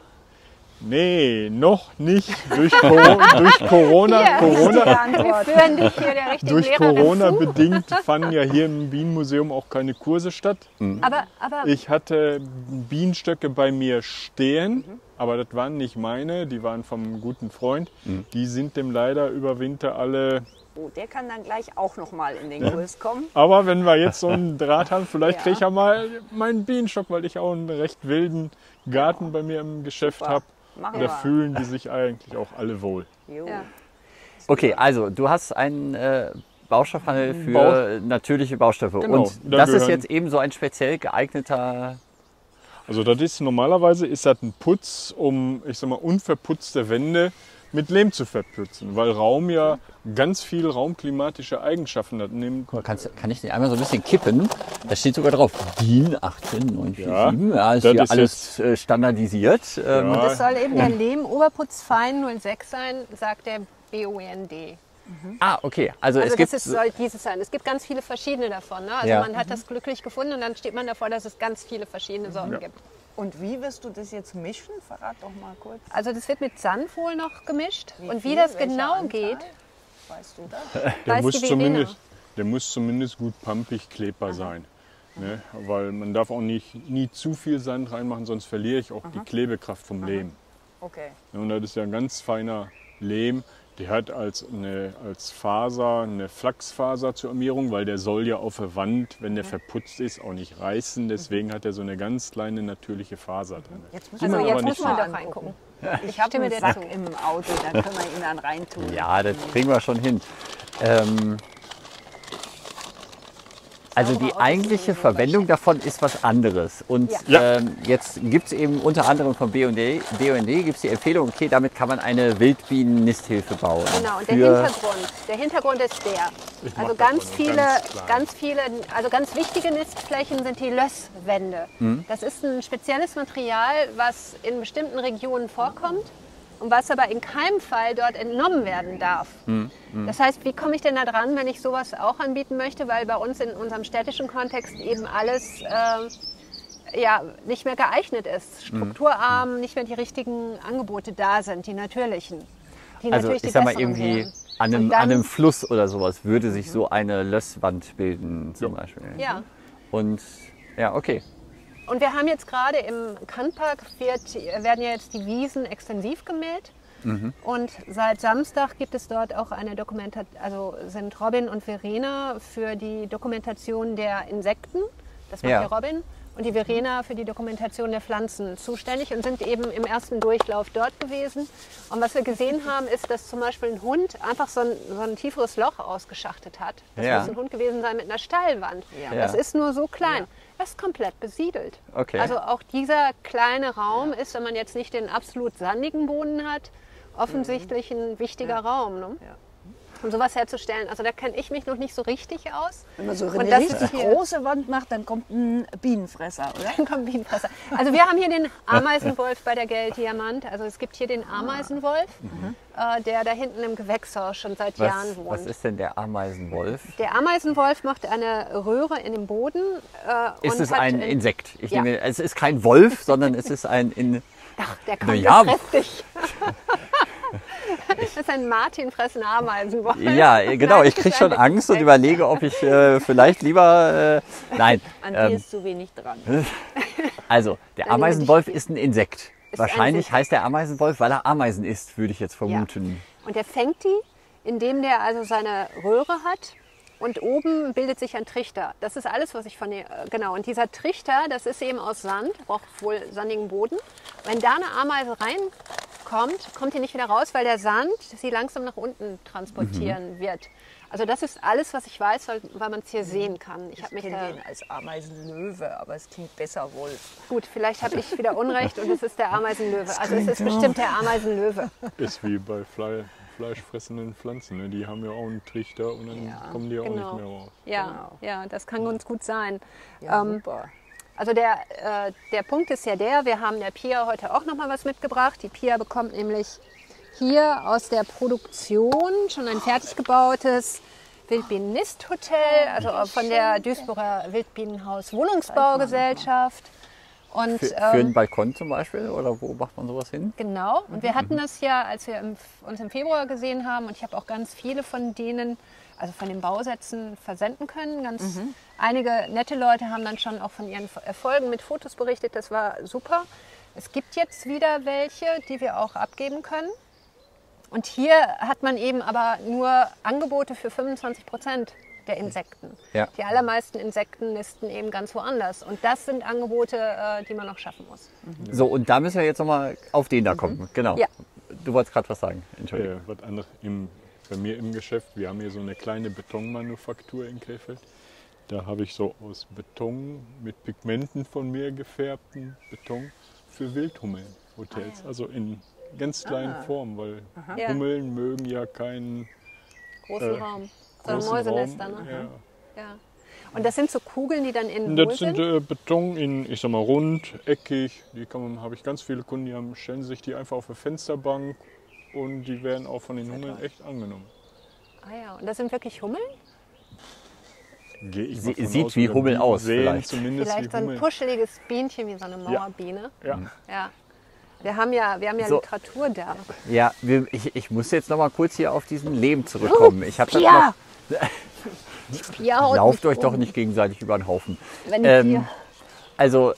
Nee, noch nicht. Durch Corona, Wir führen dich hier der richtigen durch Lehrerin Corona zu. bedingt fanden ja hier im Bienenmuseum auch keine Kurse statt. Aber Ich hatte Bienenstöcke bei mir stehen, aber das waren nicht meine, die waren vom guten Freund. Die sind dem leider über Winter alle. Oh, der kann dann gleich auch noch mal in den Kurs kommen. Aber wenn wir jetzt so einen Draht haben, vielleicht Ja. kriege ich ja mal meinen Bienenstock, weil ich auch einen recht wilden Garten bei mir im Geschäft Super. habe. Machen Da wir. fühlen die sich eigentlich auch alle wohl. Jo. Ja. Okay, also du hast einen Baustoffhandel für natürliche Baustoffe. Genau, Und da das ist gehören- jetzt eben so ein speziell geeigneter. Also das ist normalerweise ist das ein Putz, um, ich sag mal, unverputzte Wände mit Lehm zu verputzen, weil Raum ja ganz viel raumklimatische Eigenschaften hat. Kann ich den einmal so ein bisschen kippen? Da steht sogar drauf DIN 18947. Ja, ist das hier ist alles standardisiert. Ja, das soll eben der Lehm-Oberputzfein 06 sein, sagt der BUND. Okay. Also es Also gibt. soll dieses sein. Es gibt ganz viele verschiedene davon. Ne? Also Ja. man hat das glücklich gefunden und dann steht man davor, dass es ganz viele verschiedene Sorten gibt. Und wie wirst du das jetzt mischen? Verrat doch mal kurz. Also das wird mit Sand wohl noch gemischt. Und wie viel? das Welche genau Anzahl? geht, Weißt du das? der weiß muss, die Verena. der muss zumindest gut pampig klebbar sein. Ne? Weil man darf auch nie zu viel Sand reinmachen, sonst verliere ich auch die Klebekraft vom Lehm. Okay. Und das ist ja ein ganz feiner Lehm. Der hat als Faser eine Flachsfaser zur Armierung, weil der soll ja auf der Wand, wenn der verputzt ist, auch nicht reißen. Deswegen hat er so eine ganz kleine natürliche Faser drin. Jetzt also man aber jetzt nicht muss man so doch reingucken. Ich habe stimme einen dir Sack zu. im Auto, da können wir ihn dann reintun. Ja, das kriegen wir schon hin. Also die eigentliche Verwendung davon ist was anderes. Und Ja. jetzt gibt es eben unter anderem von BUND gibt's die Empfehlung, okay, damit kann man eine Wildbienen-Nisthilfe bauen. Genau, und der Hintergrund ist der. Ich Also mach das ganz mal viele, ganz klein. also ganz wichtige Nistflächen sind die Lösswände. Das ist ein spezielles Material, was in bestimmten Regionen vorkommt und was aber in keinem Fall dort entnommen werden darf. Das heißt, wie komme ich denn da dran, wenn ich sowas auch anbieten möchte? Weil bei uns in unserem städtischen Kontext eben alles nicht mehr geeignet ist. Strukturarm, nicht mehr die richtigen Angebote da sind, die natürlichen. Die Also natürlich die ich sag mal besseren irgendwie wären. an Und dann- einem Fluss oder sowas würde sich so eine Lösswand bilden zum Beispiel. Ja. Und ja, okay. Und wir haben jetzt gerade im Kannpark werden ja jetzt die Wiesen extensiv gemäht. Und seit Samstag gibt es dort auch eine Dokumentation, also sind Robin und Verena für die Dokumentation der Insekten, das macht Ja. ja Robin, und die Verena für die Dokumentation der Pflanzen zuständig und sind eben im ersten Durchlauf dort gewesen. Und was wir gesehen haben, ist, dass zum Beispiel ein Hund einfach so ein tieferes Loch ausgeschachtet hat. Das Ja. muss ein Hund gewesen sein mit einer Steilwand. Ja. Das ist nur so klein. Das ist komplett besiedelt. Okay. Also auch dieser kleine Raum ist, wenn man jetzt nicht den absolut sandigen Boden hat, offensichtlich ein wichtiger Raum. Ne? Ja. Um sowas herzustellen. Also da kenne ich mich noch nicht so richtig aus. Wenn man so Und eine das richtig ist hier- große Wand macht, dann kommt ein Bienenfresser, oder? Dann kommt Bienenfresser. Also wir haben hier den Ameisenwolf bei der Gelddiamant. Also es gibt hier den Ameisenwolf, der da hinten im Gewächshaus schon seit Jahren wohnt. Was ist denn der Ameisenwolf? Der Ameisenwolf macht eine Röhre in dem Boden. Ist und es hat ein in- Insekt? Ich Ja. nehme, es ist kein Wolf, sondern es ist ein Ach, der Na kommt ja. kräftig. Das ist ein Martinfressender Ameisenwolf. Ja, genau. Nein, Ich das kriege ist schon ein Angst und Insekt. überlege, ob ich vielleicht lieber. Nein. An dir ist zu wenig dran. Also, der Dann Ameisenwolf ist ein Insekt. Ist Wahrscheinlich ein heißt der Ameisenwolf, weil er Ameisen isst, würde ich jetzt vermuten. Und der fängt die, indem der also seine Röhre hat und oben bildet sich ein Trichter. Das ist alles, was ich von dir, genau. Und dieser Trichter, das ist eben aus Sand, braucht wohl sandigen Boden. Wenn da eine Ameise reinkommt, kommt die nicht wieder raus, weil der Sand sie langsam nach unten transportieren wird. Also das ist alles, was ich weiß, weil man es hier sehen kann. Ich habe Ich mich kenne da den als Ameisenlöwe, aber es klingt besser Wolf. gut, vielleicht habe ich wieder Unrecht und es ist der Ameisenlöwe. Also es ist bestimmt der Ameisenlöwe. Ist wie bei fleischfressenden Pflanzen. Ne? Die haben ja auch einen Trichter und dann kommen die auch genau. nicht mehr raus. Ja, Genau. ja, das kann ganz gut sein. Ja, super. Also der Punkt ist ja wir haben der Pia heute auch noch mal was mitgebracht. Die Pia bekommt nämlich hier aus der Produktion schon ein fertig gebautes Wildbienen-Nisthotel, also von der Duisburger Wildbienenhaus Wohnungsbaugesellschaft. Und, für einen Balkon zum Beispiel? Oder wo macht man sowas hin? Genau. Und wir hatten das ja, als wir uns im Februar gesehen haben, und ich habe auch ganz viele von denen, also von den Bausätzen, versenden können. Einige nette Leute haben dann schon auch von ihren Erfolgen mit Fotos berichtet. Das war super. Es gibt jetzt wieder welche, die wir auch abgeben können. Und hier hat man eben aber nur Angebote für 25% der Insekten. Ja. Die allermeisten Insekten nisten eben ganz woanders. Und das sind Angebote, die man noch schaffen muss. So, und da müssen wir jetzt nochmal auf den da kommen. Genau. Ja. Du wolltest gerade was sagen. Entschuldigung. Was anderes bei mir im Geschäft, wir haben hier so eine kleine Betonmanufaktur in Krefeld. Da habe ich so aus Beton mit Pigmenten von mir gefärbten Beton für Wildhummeln-Hotels. Also in ganz kleinen Formen, weil Ja. Hummeln mögen ja keinen Großen Raum. So großen Mäusenester. Raum. Ne? Ja. Ja. Und das sind so Kugeln, die dann in Das hohl sind sind? Beton in, ich sag mal, rund, eckig. Habe ich ganz viele Kunden, stellen sich die einfach auf eine Fensterbank und die werden auch von den Hummeln echt angenommen. Ah ja, und das sind wirklich Hummeln? Gehe ich mal von Sieht aus, wie oder Hummeln die aus, sehen vielleicht. zumindest Vielleicht wie so ein Hummeln. puscheliges Bienchen wie so eine Mauerbiene. Ja. Ja. Wir haben ja So. Literatur da. Ja, ich muss jetzt nochmal kurz hier auf diesen Lehm zurückkommen. Ich habe das Pia! noch. Pia haut Lauft mich euch doch um. nicht gegenseitig über den Haufen. Wenn die Pia- Also,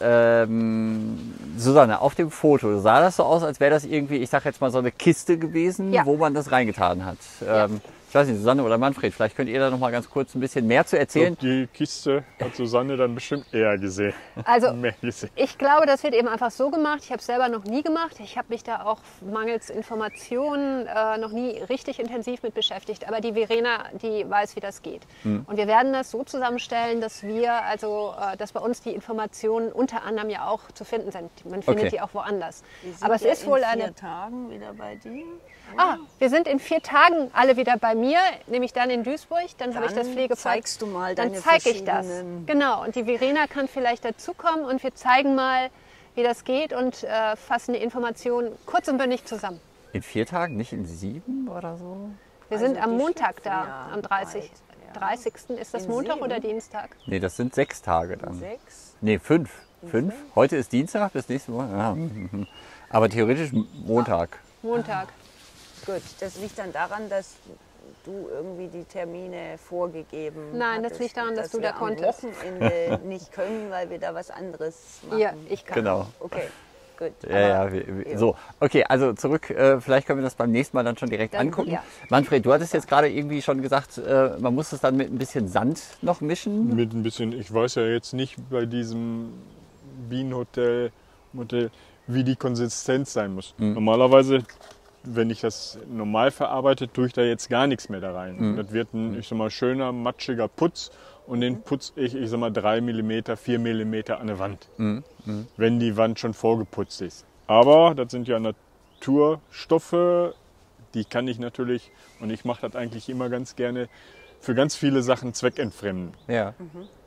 Susanne, auf dem Foto sah das so aus, als wäre das irgendwie, ich sag jetzt mal, so eine Kiste gewesen, Ja. wo man das reingetan hat. Ich weiß nicht, Susanne oder Manfred, vielleicht könnt ihr da noch mal ganz kurz ein bisschen mehr zu erzählen. Die Kiste hat Susanne dann bestimmt eher gesehen. Also Mehr gesehen. ich glaube, das wird eben einfach so gemacht. Ich habe es selber noch nie gemacht. Ich habe mich da auch mangels Informationen noch nie richtig intensiv mit beschäftigt. Aber die Verena, die weiß, wie das geht. Und wir werden das so zusammenstellen, dass dass bei uns die Informationen unter anderem ja auch zu finden sind. Man findet Okay. die auch woanders. Wir sind Aber es ja ist wohl in eine 4 Tagen wieder bei dir. wir sind in 4 Tagen alle wieder bei mir, nämlich dann in Duisburg. Dann habe ich das Dann Pflegezeug. zeigst du mal Dann deine zeige ich das. verschiedenen- Genau. Und die Verena kann vielleicht dazukommen und wir zeigen mal, wie das geht und fassen die Informationen kurz und bündig zusammen. In 4 Tagen, nicht in 7 oder so? Wir Also sind am die Montag schlüpfen da, ja am 30. bald, ja. 30. Ist das In Montag 7? oder Dienstag? Nee, das sind 6 Tage dann. 6. Nee, 5. 5? Heute ist Dienstag, bis nächste Woche. Ja. Aber theoretisch Montag. Montag. Gut, das liegt dann daran, dass du irgendwie die Termine vorgegeben Nein, das hattest, liegt daran, dass du wir da konntest. am Wochenende nicht können, weil wir da was anderes machen. Ja, ich kann. Genau. Okay, gut. Ja, Aber- ja, so. Okay, also zurück. Vielleicht können wir das beim nächsten Mal dann schon direkt Dann, angucken. ja. Manfred, du hattest jetzt gerade irgendwie schon gesagt, man muss es dann mit ein bisschen Sand noch mischen. Mit ein bisschen, ich weiß ja jetzt nicht bei diesem Bienenhotel, wie die Konsistenz sein muss. Normalerweise, wenn ich das normal verarbeite, tue ich da jetzt gar nichts mehr da rein. Das wird ein, ich sag mal, schöner, matschiger Putz und den putze ich sag mal, 3 mm, 4 mm an der Wand, wenn die Wand schon vorgeputzt ist. Aber das sind ja Naturstoffe, die kann ich natürlich, und ich mache das eigentlich immer ganz gerne, für ganz viele Sachen zweckentfremden. Ja.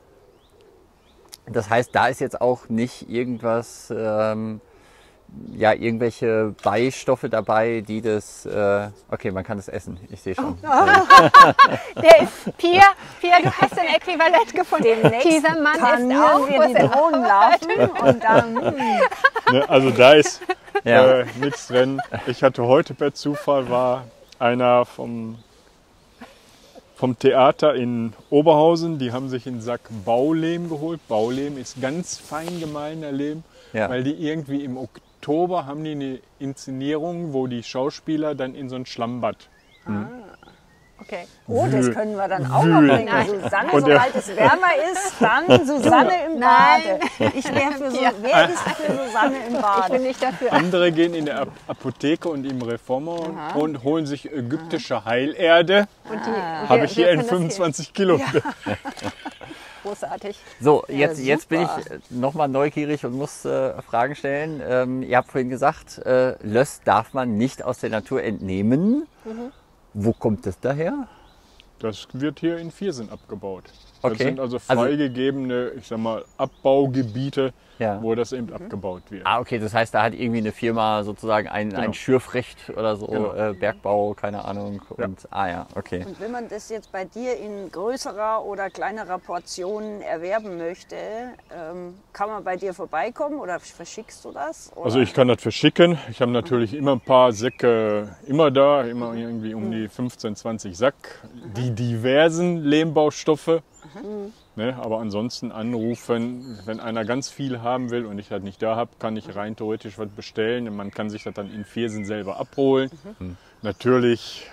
Das heißt, da ist jetzt auch nicht irgendwas, irgendwelche Beistoffe dabei, die das. Okay, man kann es essen. Ich sehe schon. Der ist Pia, du hast ein Äquivalent gefunden. Demnächst Dieser Mann ist panieren auch. wir die Drohnenlarven und dann Ne, also da ist Ja. nichts drin. Ich hatte heute per Zufall, war einer vom Theater in Oberhausen, die haben sich einen Sack Baulehm geholt. Baulehm ist ganz fein gemahlener Lehm, Ja. weil die irgendwie im Oktober haben die eine Inszenierung, wo die Schauspieler dann in so ein Schlammbad. Okay. Oh, das Wühl- können wir dann auch noch wühlen. bringen. Susanne, Und der- sobald es wärmer ist, dann Susanne im Nein. Bade. Ich wäre für wer ist für Susanne im Ich bin Bade? nicht dafür. Andere gehen in der Apotheke und im Reformer und holen sich ägyptische Heilerde. Und Habe ich hier wir in können das 25 Kilo. Großartig. So, jetzt bin super. ich nochmal neugierig und muss Fragen stellen. Ihr habt vorhin gesagt, Löss darf man nicht aus der Natur entnehmen. Wo kommt das daher? Das wird hier in Viersen abgebaut. Das Okay. sind also freigegebene, ich sag mal, Abbaugebiete, Ja. wo das eben abgebaut wird. Ah, okay, das heißt, da hat irgendwie eine Firma sozusagen ein Schürfrecht oder so, Genau. Bergbau, keine Ahnung. Und, okay. Und wenn man das jetzt bei dir in größerer oder kleinerer Portion erwerben möchte, kann man bei dir vorbeikommen oder verschickst du das? Oder? Also ich kann das verschicken. Ich habe natürlich immer ein paar Säcke immer da, immer irgendwie um die 15, 20 Sack. Die diversen Lehmbaustoffe. Ne, aber ansonsten anrufen, wenn einer ganz viel haben will und ich das nicht da habe, kann ich rein theoretisch was bestellen. Man kann sich das dann in Viersen selber abholen. Natürlich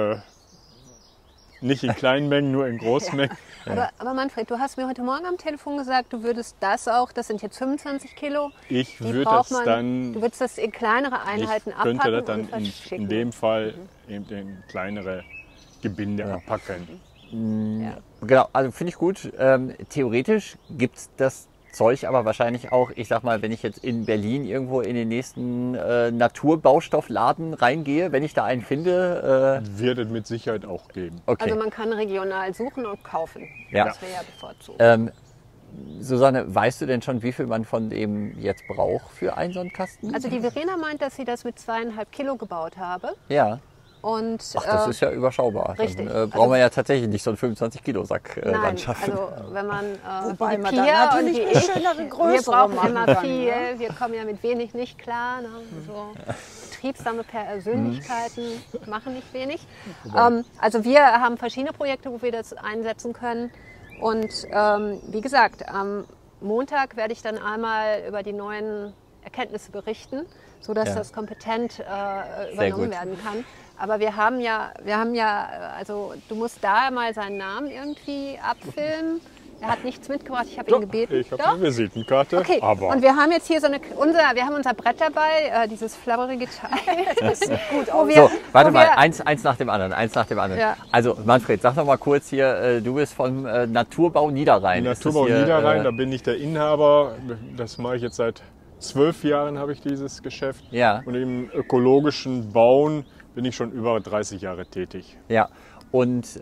nicht in kleinen Mengen, nur in Großmengen. Aber Manfred, du hast mir heute Morgen am Telefon gesagt, du würdest das auch, das sind jetzt 25 Kilo. Ich die würde braucht das man- dann, Du würdest das in kleinere Einheiten ich könnte abpacken das dann und verschicken. in dem Fall eben in kleinere Gebinde abpacken. Ja. Genau, also finde ich gut. Theoretisch gibt es das Zeug aber wahrscheinlich auch, ich sag mal, wenn ich jetzt in Berlin irgendwo in den nächsten Naturbaustoffladen reingehe, wenn ich da einen finde. Wird es mit Sicherheit auch geben. Okay. Also man kann regional suchen und kaufen. Ja. Das wäre ja bevorzugt. Susanne, weißt du denn schon, wie viel man von dem jetzt braucht für einen so einen Kasten? Also die Verena meint, dass sie das mit 2,5 Kilo gebaut habe. Ja. Und, Ach, das ist ja überschaubar. richtig. Dann brauchen wir ja tatsächlich nicht so einen 25-Kilo-Sack nein, anschaffen. also wenn man Wobei wie man Pia dann natürlich und wie eine ich, schönere wir Größere brauchen machen immer kann, viel, ne? wir kommen ja mit wenig nicht klar. Ne? So betriebsame Persönlichkeiten machen nicht wenig. Also wir haben verschiedene Projekte, wo wir das einsetzen können. Und wie gesagt, am Montag werde ich dann einmal über die neuen Erkenntnisse berichten, sodass Ja. das kompetent übernommen gut. werden kann. Aber wir haben ja, also du musst da mal seinen Namen irgendwie abfilmen. Er hat nichts mitgebracht, ich habe ihn gebeten. Ich habe Doch? eine Visitenkarte, Okay, aber und wir haben jetzt hier wir haben unser Brett dabei, dieses flabberige Teil. Das sieht gut aus. So, warte mal, eins nach dem anderen, Ja. Also Manfred, sag noch mal kurz hier, du bist vom Naturbau Niederrhein. Ist das Naturbau hier, Niederrhein, da bin ich der Inhaber. Das mache ich jetzt seit 12 Jahren, habe ich dieses Geschäft. Ja. Und im ökologischen Bauen bin ich schon über 30 Jahre tätig. Ja, und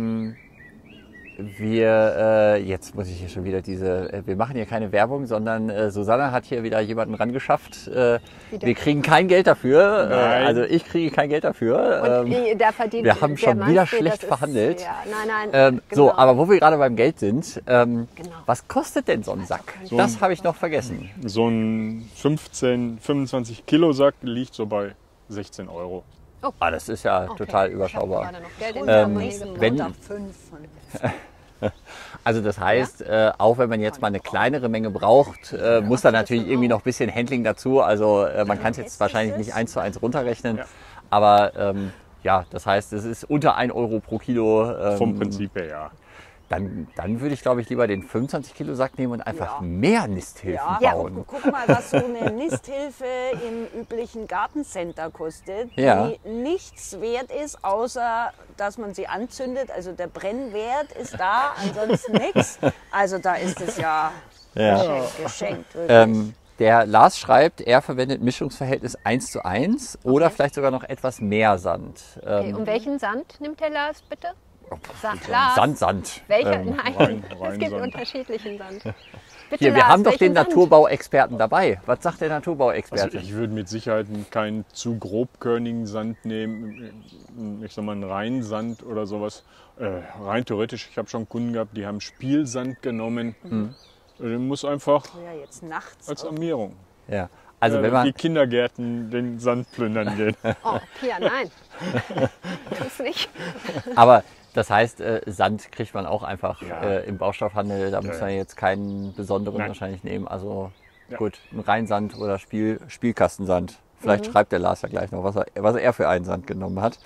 jetzt muss ich hier schon wieder wir machen hier keine Werbung, sondern Susanne hat hier wieder jemanden rangeschafft. Wir kriegen kein Geld dafür, Nein. also ich kriege kein Geld dafür. Und da verdient wir haben der schon wieder Manfred, schlecht das ist- verhandelt. Ja, nein, So, genau. aber wo wir gerade beim Geld sind, Genau. was kostet denn so ein Sack? Das habe ich noch vergessen. So ein 25 Kilo Sack liegt so bei 16 €. Ah, das ist ja Okay. total Ich überschaubar. habe gerade noch Geld in Und die am Portemonnaie nächsten gebracht. wenn- Montag 5 von Also das heißt, auch wenn man jetzt mal eine kleinere Menge braucht, muss da natürlich irgendwie noch ein bisschen Handling dazu. Also man kann es jetzt wahrscheinlich nicht 1:1 runterrechnen. Ja. Aber ja, das heißt, es ist unter 1 € pro Kilo. Vom Prinzip her, ja. Dann würde ich, glaube ich, lieber den 25-Kilo-Sack nehmen und einfach Ja. mehr Nisthilfen Ja, bauen. guck mal, was so eine Nisthilfe im üblichen Gartencenter kostet, Ja. die nichts wert ist, außer dass man sie anzündet. Also der Brennwert ist da, ansonsten nichts. Also da ist es ja Ja. geschenkt. Wirklich. Der Lars schreibt, er verwendet Mischungsverhältnis 1:1 oder vielleicht sogar noch etwas mehr Sand. Okay, und welchen Sand nimmt der Lars bitte? Lars. Sand. Welcher? Nein, es rein gibt Sand. unterschiedlichen Sand. Bitte, Hier, wir Lars, haben doch den welchen Sand? Naturbauexperten dabei. Was sagt der Also Naturbauexperte? ich würde mit Sicherheit keinen zu grobkörnigen Sand nehmen, ich sag mal einen Reinsand oder sowas. Rein theoretisch, ich habe schon Kunden gehabt, die haben Spielsand genommen. Den muss einfach Ja, jetzt nachts. als Armierung. Ja. Also wenn man die Kindergärten den Sand plündern gehen. Oh, Pia, nein. Tu's nicht. Aber das heißt, Sand kriegt man auch einfach Ja. im Baustoffhandel. Da muss man jetzt keinen besonderen Nein. wahrscheinlich nehmen. Also Ja. gut, ein Reinsand oder Spielkastensand. Vielleicht schreibt der Lars ja gleich noch, was er für einen Sand genommen hat.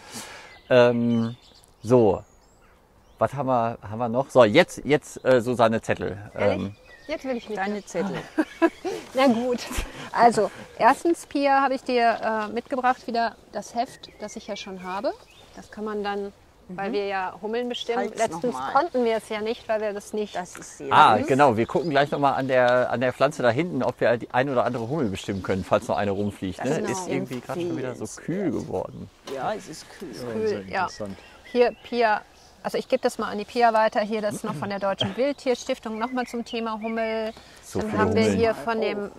So, was haben wir noch? So, jetzt Susanne Zettel. Ehrlich? Jetzt will ich mit. Deine Zettel. Na gut. Also, erstens, Pia, habe ich dir mitgebracht wieder das Heft, das ich ja schon habe. Das kann man dann, weil wir ja Hummeln bestimmen. Halt's Letztens noch mal. konnten wir es ja nicht, weil wir das nicht. Das ist sehr Ah, süß. genau. Wir gucken gleich nochmal an der Pflanze da hinten, ob wir die ein oder andere Hummel bestimmen können, falls noch eine rumfliegt. Ne? Genau. Ist irgendwie gerade schon wieder so kühl geworden. Ja, es ist kühl. Sehr ja. interessant. Hier, Pia, Also ich gebe das mal an die Pia weiter. Hier das noch von der Deutschen Wildtierstiftung nochmal zum Thema Hummel. So Dann viele haben wir Hummeln. hier von dem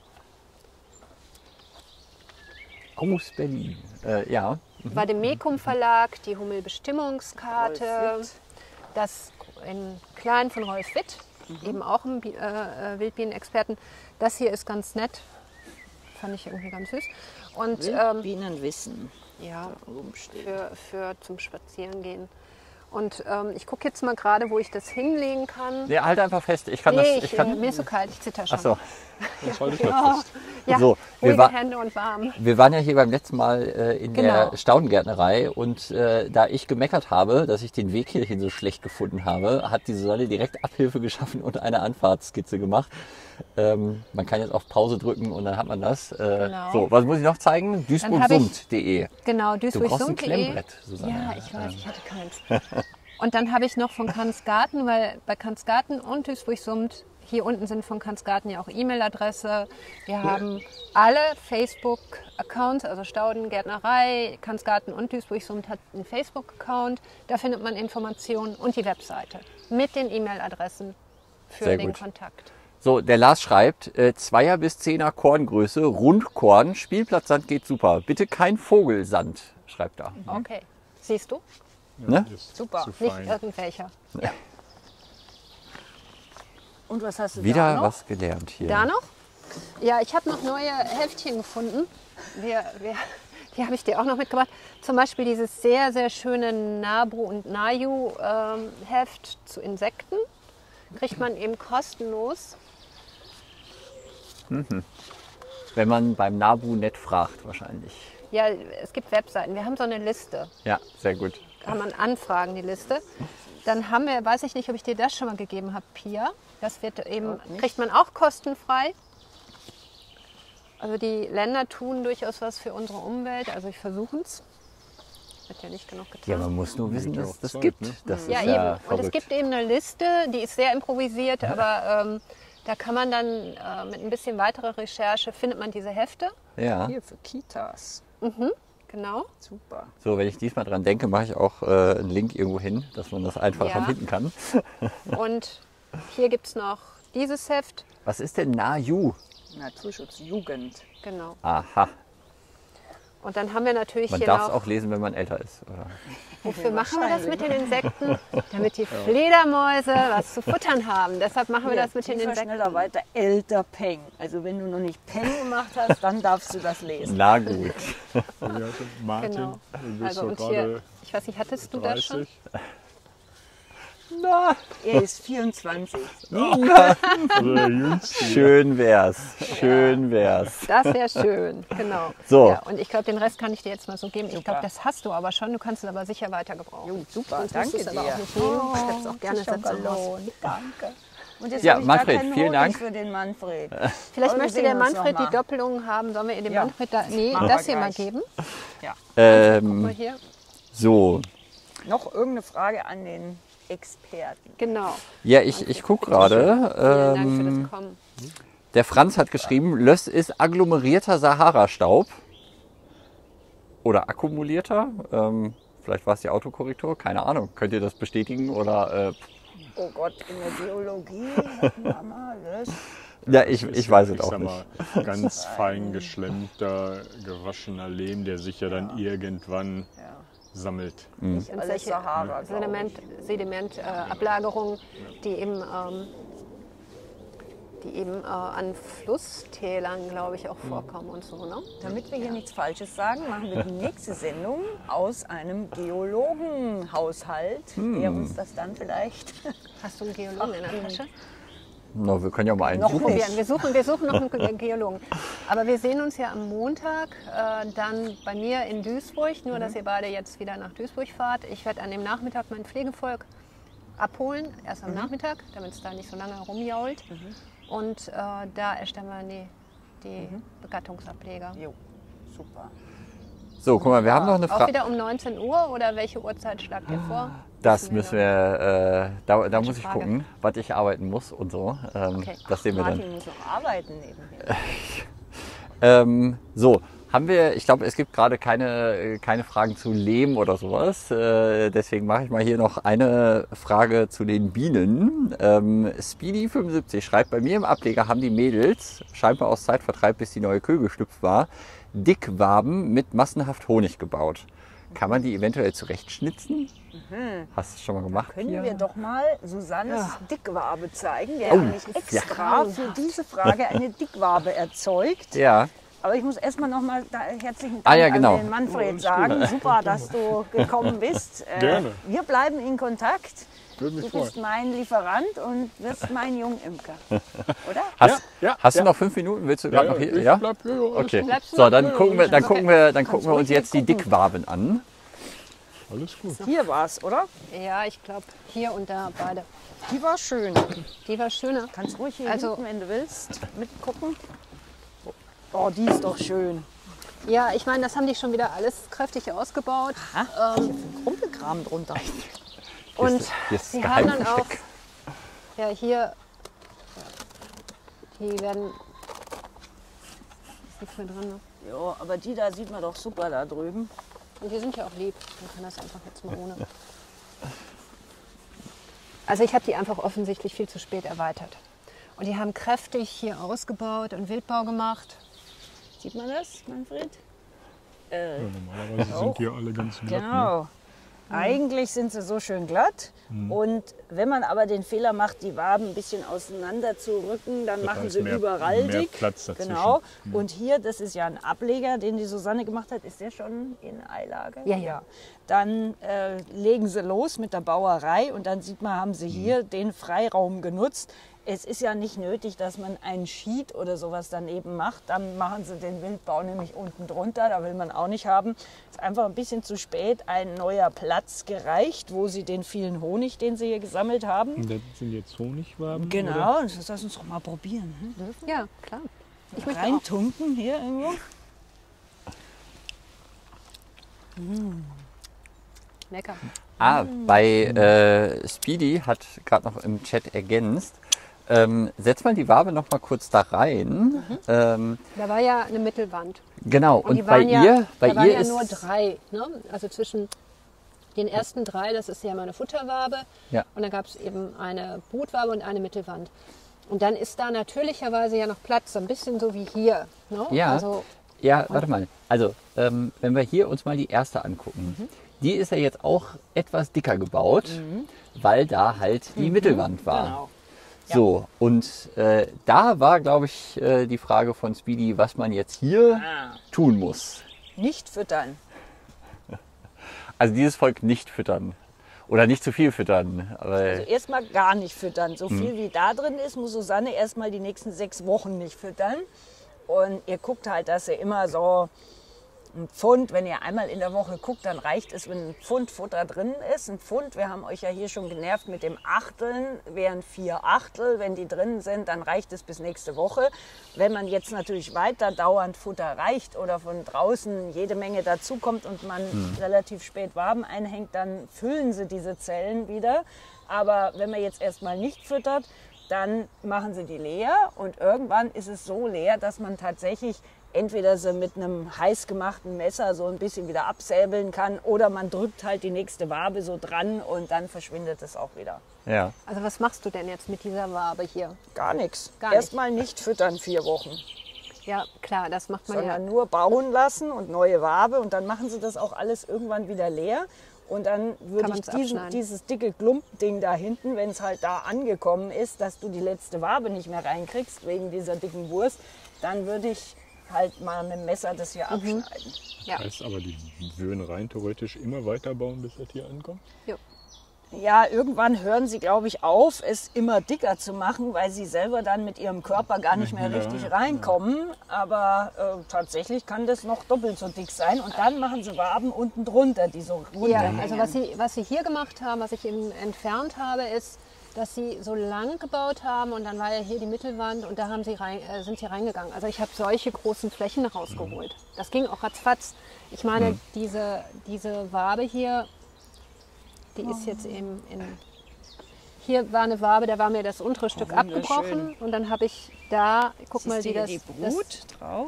Aus Berlin. Ja. bei dem Mekum Verlag die Hummelbestimmungskarte. Rolf Witt. Das in klein von Rolf Witt, eben auch ein Wildbienenexperten. Das hier ist ganz nett. Fand ich irgendwie ganz süß. Und Bienenwissen. ja, Da oben steht. für zum Spazierengehen. Und ich gucke jetzt mal gerade, wo ich das hinlegen kann. Nee, halt einfach fest. Ich kann Nee, das. Ich kann, mir ist so kalt, ich zitter schon. ach so. Das halte ich noch fest. Ja, So, wir ruhige war- Hände und warm. Wir waren ja hier beim letzten Mal in Genau. der Staudengärtnerei und da ich gemeckert habe, dass ich den Weg hierhin so schlecht gefunden habe, hat die Susanne direkt Abhilfe geschaffen und eine Anfahrtskizze gemacht. Man kann jetzt auf Pause drücken und dann hat man das. Genau. So, was muss ich noch zeigen? Dann hab Duisburgsund.de. Genau, Du brauchst ein duisburgsund.de. Klemmbrett, Susanne. Ja, ich weiß, ich hatte keins. Und dann habe ich noch von Kansgarten, weil bei Kansgarten und Duisburg-Sund, hier unten sind von Kansgarten ja auch E-Mail-Adresse. Wir haben alle Facebook-Accounts, also Staudengärtnerei, Kansgarten und Duisburg-Sund hat einen Facebook-Account. Da findet man Informationen und die Webseite mit den E-Mail-Adressen für Sehr den gut. Kontakt. So, der Lars schreibt, 2er bis 10er Korngröße, Rundkorn, Spielplatzsand geht super. Bitte kein Vogelsand, schreibt er. Okay, siehst du? Ne? Ist Super, zu nicht fein. irgendwelcher. Ja. Und was hast du da Wieder noch? was gelernt hier. Da noch? Ja, ich habe noch neue Heftchen gefunden. Die habe ich dir auch noch mitgebracht. Zum Beispiel dieses sehr, sehr schöne Nabu und Naju Heft zu Insekten. Kriegt man eben kostenlos. Wenn man beim Nabu nett fragt wahrscheinlich. Ja, es gibt Webseiten. Wir haben so eine Liste. Ja, sehr gut. Kann man anfragen, die Liste. Dann haben wir, weiß ich nicht, ob ich dir das schon mal gegeben habe, Pia. Das wird eben, kriegt man auch kostenfrei. Also die Länder tun durchaus was für unsere Umwelt. Also ich versuche es. Wird ja nicht genug getan. Ja, man muss nur wissen, ja dass auch es das Zeit, gibt. ne? Das Ja, ist eben. ja Und es verrückt. gibt eben eine Liste, die ist sehr improvisiert, aber da kann man dann mit ein bisschen weiterer Recherche, findet man diese Hefte. Ja. Hier für Kitas. Genau. Super. So, wenn ich diesmal dran denke, mache ich auch einen Link irgendwo hin, dass man das einfach Ja. finden kann. Und hier gibt es noch dieses Heft. Was ist denn Naju? Naturschutz Jugend. Genau. Aha. Und dann haben wir natürlich Man hier darf es noch, auch lesen, wenn man älter ist. Oder? wofür machen wir das mit den Insekten? Damit die Fledermäuse was zu futtern haben. Deshalb machen wir das mit den Tiefer, Insekten. schneller, weiter, älter, Peng. Also wenn du noch nicht Peng gemacht hast, dann darfst du das lesen. Na gut. Martin, Genau. du bist Also so und hier, gerade ich weiß nicht, hattest du das schon? 30. Na, Er ist 24. Also der Jüngste. schön wär's. Schön wär's. Das wäre schön, genau. So. Ja, und ich glaube, den Rest kann ich dir jetzt mal so geben. Ich glaube, das hast du aber schon. Du kannst es aber sicher weiter gebrauchen. Super, Sonst danke musst du es aber dir. auch nicht nehmen. Ich hätte es auch gerne setzen lassen. Danke. Und jetzt Ja, habe ich Manfred, gar keinen vielen Honig Dank. für den Manfred. Vielleicht Aber wir möchte sehen der uns Manfred noch mal. die Doppelungen haben. Sollen wir ihr dem Ja. Manfred da, nee, Machen das wir hier mal gleich. geben? Ja. Mal hier. So. Noch irgendeine Frage an den Experten. Genau. Ja, ich gucke Vielen Dank für gerade. das Kommen. Der Franz hat geschrieben, Löss ist agglomerierter Sahara-Staub. Oder akkumulierter. Vielleicht war es die Autokorrektur, keine Ahnung. Könnt ihr das bestätigen? Oder, Oh Gott, in der Geologie, Mama, löscht. ja, ich weiß es Ich auch sag nicht. mal, ganz fein geschlemmter, gewaschener Lehm, der sich ja dann irgendwann sammelt. Nicht Und alles solche Sahara, glaub ich. Sedimentablagerungen, die eben an Flusstälern, glaube ich, auch vorkommen und so. Ne? Damit wir hier nichts Falsches sagen, machen wir die nächste Sendung aus einem Geologenhaushalt, der uns das dann vielleicht Hast du einen Geologen in der Tasche? Na, wir können ja mal einen Noch suchen. nicht. Wir suchen noch einen Geologen. Aber wir sehen uns ja am Montag dann bei mir in Duisburg, nur dass ihr beide jetzt wieder nach Duisburg fahrt. Ich werde an dem Nachmittag mein Pflegevolk abholen, erst am Nachmittag, damit es da nicht so lange rumjault. Und da erstellen wir die Begattungsableger. Jo, super. So, guck mal, wir haben noch eine Auch Frage. wieder um 19 Uhr oder welche Uhrzeit schlagt ihr vor? Das müssen wir, da muss ich Frage. gucken, was ich arbeiten muss und so. Das sehen wir dann. Martin muss noch arbeiten nebenher. So, Ich glaube, es gibt gerade keine Fragen zu Lehm oder sowas. Deswegen mache ich mal hier noch eine Frage zu den Bienen. Speedy75 schreibt, bei mir im Ableger haben die Mädels, scheinbar aus Zeitvertreib, bis die neue Kühe geschlüpft war, Dickwaben mit massenhaft Honig gebaut. Kann man die eventuell zurechtschnitzen? Hast du es schon mal gemacht? Können wir doch mal Susannes Dickwabe zeigen. Wir Oh, haben nicht extra für diese Frage eine Dickwabe erzeugt. Ja. Aber ich muss erstmal nochmal herzlichen Dank ja, genau. an den Manfred sagen. Super, dass du gekommen bist. Gerne. Wir bleiben in Kontakt. Würde mich Du bist freuen. mein Lieferant und wirst mein Jungimker. Oder? Hast du noch 5 Minuten? Willst du gerade noch hier? ich Ja? bleib hier. Alles Okay. Bleibst du So, noch? dann gucken wir uns jetzt die Dickwaben an. gut. Alles gut. Hier war es, oder? Ja, ich glaube hier und da beide. Die war schön. Die war schöner. Kannst ruhig hier Also- hinten, wenn du willst, mitgucken. Oh, die ist doch schön. Ja, ich meine, das haben die schon wieder alles kräftig ausgebaut. Rumpelkram drunter. Und hier ist das sie haben dann auch, Geheimversteck. ja hier, die werden, ist nichts mehr drin. Ne? Ja, aber die da sieht man doch super da drüben. Und die sind ja auch lieb. Man kann das einfach jetzt mal ohne. Also ich habe die einfach offensichtlich viel zu spät erweitert. Und die haben kräftig hier ausgebaut und Wildbau gemacht. Sieht man das, Manfred? Ja, normalerweise sind die alle ganz glatt. Ne? Genau. Eigentlich sind sie so schön glatt. Und wenn man aber den Fehler macht, die Waben ein bisschen auseinander zu rücken, dann machen heißt sie mehr überaldig. Platz dazwischen. Genau. Und hier, das ist ja ein Ableger, den die Susanne gemacht hat. Ist der schon in Eilage? Ja, ja. Dann legen sie los mit der Bauerei und dann sieht man, haben sie hier den Freiraum genutzt. Es ist ja nicht nötig, dass man einen Sheet oder sowas daneben macht. Dann machen sie den Wildbau nämlich unten drunter. Da will man auch nicht haben. Ist einfach ein bisschen zu spät ein neuer Platz gereicht, wo sie den vielen Honig, den sie hier gesammelt haben. Und das sind jetzt Honigwaben? Oder? Genau, das lass uns doch mal probieren. Hm? Ja, klar. Ich möchte auch. Reintunken hier irgendwo. Lecker. Bei Speedy hat gerade noch im Chat ergänzt. Setz mal die Wabe noch mal kurz da rein. Da war ja eine Mittelwand. Genau, und die bei waren ihr, da waren ja ist nur 3. Ne? Also zwischen den ersten 3, das ist ja meine Futterwabe. Ja. Und dann gab es eben eine Brutwabe und eine Mittelwand. Und dann ist da natürlicherweise ja noch Platz, so ein bisschen so wie hier. Ne? Ja. Also, Ja, warte mal. Also, wenn wir hier uns mal die erste angucken, die ist ja jetzt auch etwas dicker gebaut, weil da halt die Mittelwand war. Genau. So, und da war, glaube ich, die Frage von Speedy, was man jetzt hier tun muss. Nicht füttern. Also dieses Volk nicht füttern. Oder nicht zu viel füttern. Aber Also erstmal gar nicht füttern. So viel wie da drin ist, muss Susanne erstmal die nächsten 6 Wochen nicht füttern. Und ihr guckt halt, dass ihr immer so ein Pfund, wenn ihr einmal in der Woche guckt, dann reicht es, wenn ein Pfund Futter drin ist. Ein Pfund, wir haben euch ja hier schon genervt mit dem Achteln, wären 4 Achtel. Wenn die drin sind, dann reicht es bis nächste Woche. Wenn man jetzt natürlich weiter dauernd Futter reicht oder von draußen jede Menge dazukommt und man relativ spät Waben einhängt, dann füllen sie diese Zellen wieder. Aber wenn man jetzt erstmal nicht füttert, dann machen sie die leer und irgendwann ist es so leer, dass man tatsächlich entweder sie mit einem heiß gemachten Messer so ein bisschen wieder absäbeln kann oder man drückt halt die nächste Wabe so dran und dann verschwindet es auch wieder. ja. also was machst du denn jetzt mit dieser Wabe hier? Gar nichts. Gar nicht. Erstmal nicht füttern 4 Wochen, Ja, klar, das macht man sondern ja. nur bauen lassen und neue Wabe und dann machen sie das auch alles irgendwann wieder leer. Und dann würde Kann ich man's abschneiden. dieses dicke Klumpding da hinten, wenn es halt da angekommen ist, dass du die letzte Wabe nicht mehr reinkriegst wegen dieser dicken Wurst, dann würde ich halt mal mit dem Messer das hier abschneiden. Ja. Heißt aber, die würden rein theoretisch immer weiterbauen, bis das hier ankommt? Jo. Ja, irgendwann hören sie, glaube ich, auf, es immer dicker zu machen, weil sie selber dann mit ihrem Körper gar nicht mehr Ja, richtig ja. reinkommen. Aber tatsächlich kann das noch doppelt so dick sein. Und dann machen sie Waben unten drunter, die so Ja, runterhängen. also was sie hier gemacht haben, was ich eben entfernt habe, ist, dass sie so lang gebaut haben und dann war ja hier die Mittelwand und da haben sie sind sie reingegangen. Also ich habe solche großen Flächen rausgeholt. Das ging auch ratzfatz. Ich meine, diese Wabe hier, die ist jetzt eben hier war eine Wabe, da war mir das untere Stück wunderschön. abgebrochen und dann habe ich da, guck mal, Siehst wie du das, hier die Brut drauf?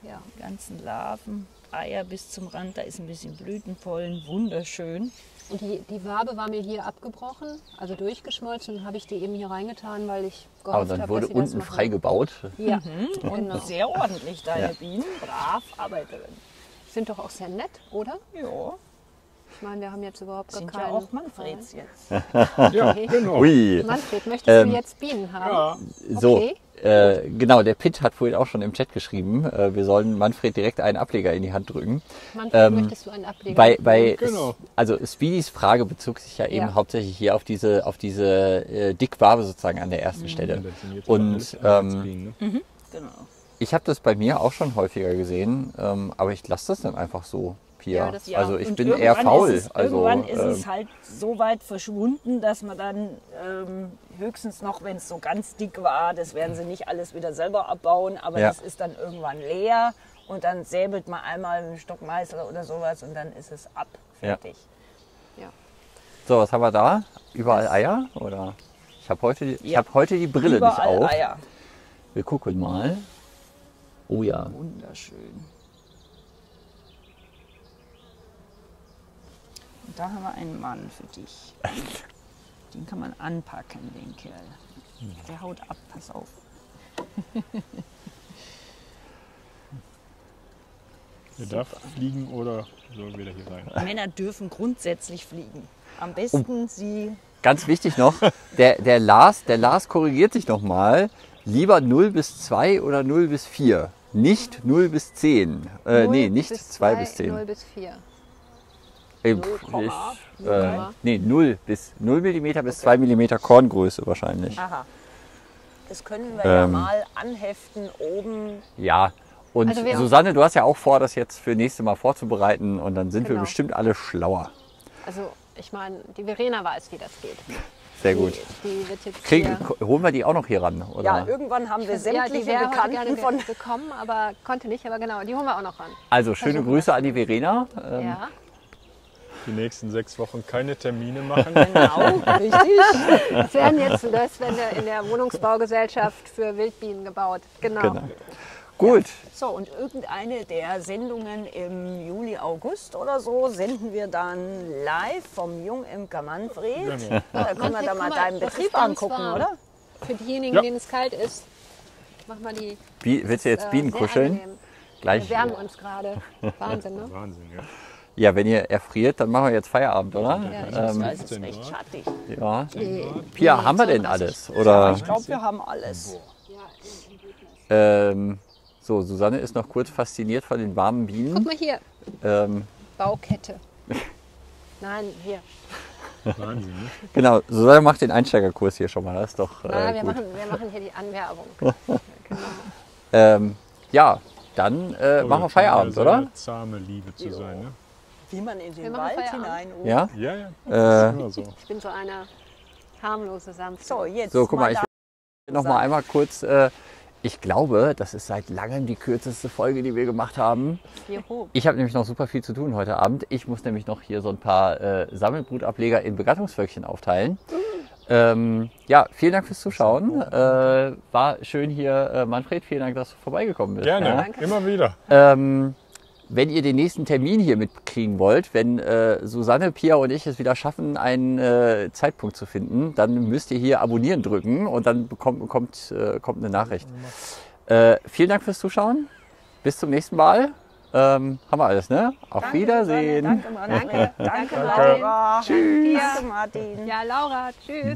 Ja. Die ganzen Larven, Eier bis zum Rand, da ist ein bisschen Blütenpollen, wunderschön. Und die Wabe war mir hier abgebrochen, also durchgeschmolzen, und habe ich die eben hier reingetan, weil ich Aber gehofft dann habe, wurde dass sie das unten machen. frei gebaut. Ja, Und genau. sehr ordentlich, deine Ja. Bienen, brav Arbeiterin. Sind doch auch sehr nett, oder? Ja, Ich meine, wir haben jetzt überhaupt gar sind keinen... ja auch Manfreds jetzt. Ja, genau. Ui. Manfred, möchtest du jetzt Bienen haben? Ja. So, Okay. genau, der Pitt hat vorhin auch schon im Chat geschrieben, wir sollen Manfred direkt einen Ableger in die Hand drücken. Manfred, möchtest du einen Ableger? Bei Genau. also Speedys Frage bezog sich ja eben Ja. hauptsächlich hier auf diese Dickwabe sozusagen an der ersten Stelle. Das sind jetzt Und aber alles Bienen, ne? Genau. ich habe das bei mir auch schon häufiger gesehen, aber ich lasse das dann einfach so, Pia. Ja, das- Ja, also ich und bin eher irgendwann faul. Ist es, Also, irgendwann ist es halt so weit verschwunden, dass man dann höchstens noch, wenn es so ganz dick war, das werden sie nicht alles wieder selber abbauen, aber Ja. das ist dann irgendwann leer und dann säbelt man einmal mit einem Stockmeißel oder sowas und dann ist es ab, Ja. fertig. Ja. So, was haben wir da? Überall Eier? Oder? Ich habe heute, ich Ja. hab heute die Brille Überall nicht auf. Eier. Wir gucken mal. Oh ja. Wunderschön. Und da haben wir einen Mann für dich. Den kann man anpacken, den Kerl. Der haut ab, pass auf. Der darf fliegen oder soll wieder hier sein? Männer dürfen grundsätzlich fliegen. Am besten sie. Ganz wichtig noch, der Lars korrigiert sich nochmal. Lieber 0 bis 2 oder 0 bis 4. Nicht 0 bis 10. Nee, nicht 2 bis 10. 0 bis 4. Nee, 0 mm bis 2 mm Korngröße wahrscheinlich. Aha. Das können wir ja mal anheften oben. Ja, und Also wir- Susanne, du hast ja auch vor, das jetzt für nächste Mal vorzubereiten und dann sind wir Genau. bestimmt alle schlauer. Also ich meine, die Verena weiß, wie das geht. Sehr gut. Die wird jetzt hier... Holen wir die auch noch hier ran, oder? Ja, irgendwann haben wir Ja, die sämtliche wäre heute gerne Bekannten von. gekommen, aber konnte nicht. Aber genau, die holen wir auch noch ran. Also schöne Versuchen Grüße wir's. an die Verena. Ja. Die nächsten 6 Wochen keine Termine machen. Genau, richtig. Das werden jetzt in der Wohnungsbaugesellschaft für Wildbienen gebaut. Genau. Genau. Gut, So, und irgendeine der Sendungen im Juli, August oder so senden wir dann live vom Jungimker Manfred. Genau. Da können wir Manfred, da mal guck mal, deinen das Betrieb ist ganz angucken, warm. oder? Für diejenigen, Ja. denen es kalt ist, mach mal die. willst du jetzt Bienen sehr kuscheln? angenehm. Gleich. Wir wärmen uns gerade. Wahnsinn, ne? Wahnsinn, ja. Ja, wenn ihr erfriert, dann machen wir jetzt Feierabend, oder? Das ist 15 recht Grad. schattig. Ja. Pia, haben wir denn alles? Oder? Ich glaube, wir haben alles. So, Susanne ist noch kurz fasziniert von den warmen Guck Bienen. mal hier. Baukette. Nein, hier. Wahnsinn, ne? Genau, Susanne macht den Einsteigerkurs hier schon mal. Das ist doch Na, wir gut. machen hier die Anwerbung. Ja, dann machen wir Feierabend, Ja, oder? eine zahme Liebe zu sein, ne? Wie man in den Wir machen Wald Feierabend. hinein. Ja? Ja, ja. Das ist immer so. Ich bin so eine harmlose, sanfte. So, jetzt So, guck mal, ich da- will noch mal einmal kurz. Ich glaube, das ist seit langem die kürzeste Folge, die wir gemacht haben. Juhu. Ich habe nämlich noch super viel zu tun heute Abend. Ich muss nämlich noch hier so ein paar Sammelbrutableger in Begattungsvölkchen aufteilen. Ja, vielen Dank fürs Zuschauen. War schön hier. Manfred, vielen Dank, dass du vorbeigekommen bist. Gerne, Ja. Danke. immer wieder. Wenn ihr den nächsten Termin hier mitkriegen wollt, wenn Susanne, Pia und ich es wieder schaffen, einen Zeitpunkt zu finden, dann müsst ihr hier abonnieren drücken und dann kommt eine Nachricht. Vielen Dank fürs Zuschauen. Bis zum nächsten Mal. Haben wir alles, ne? Auf Danke, Wiedersehen. Susanne, danke, Manfred. Danke, Danke. Laura. Tschüss. Danke, Martin. Ja, Laura, tschüss.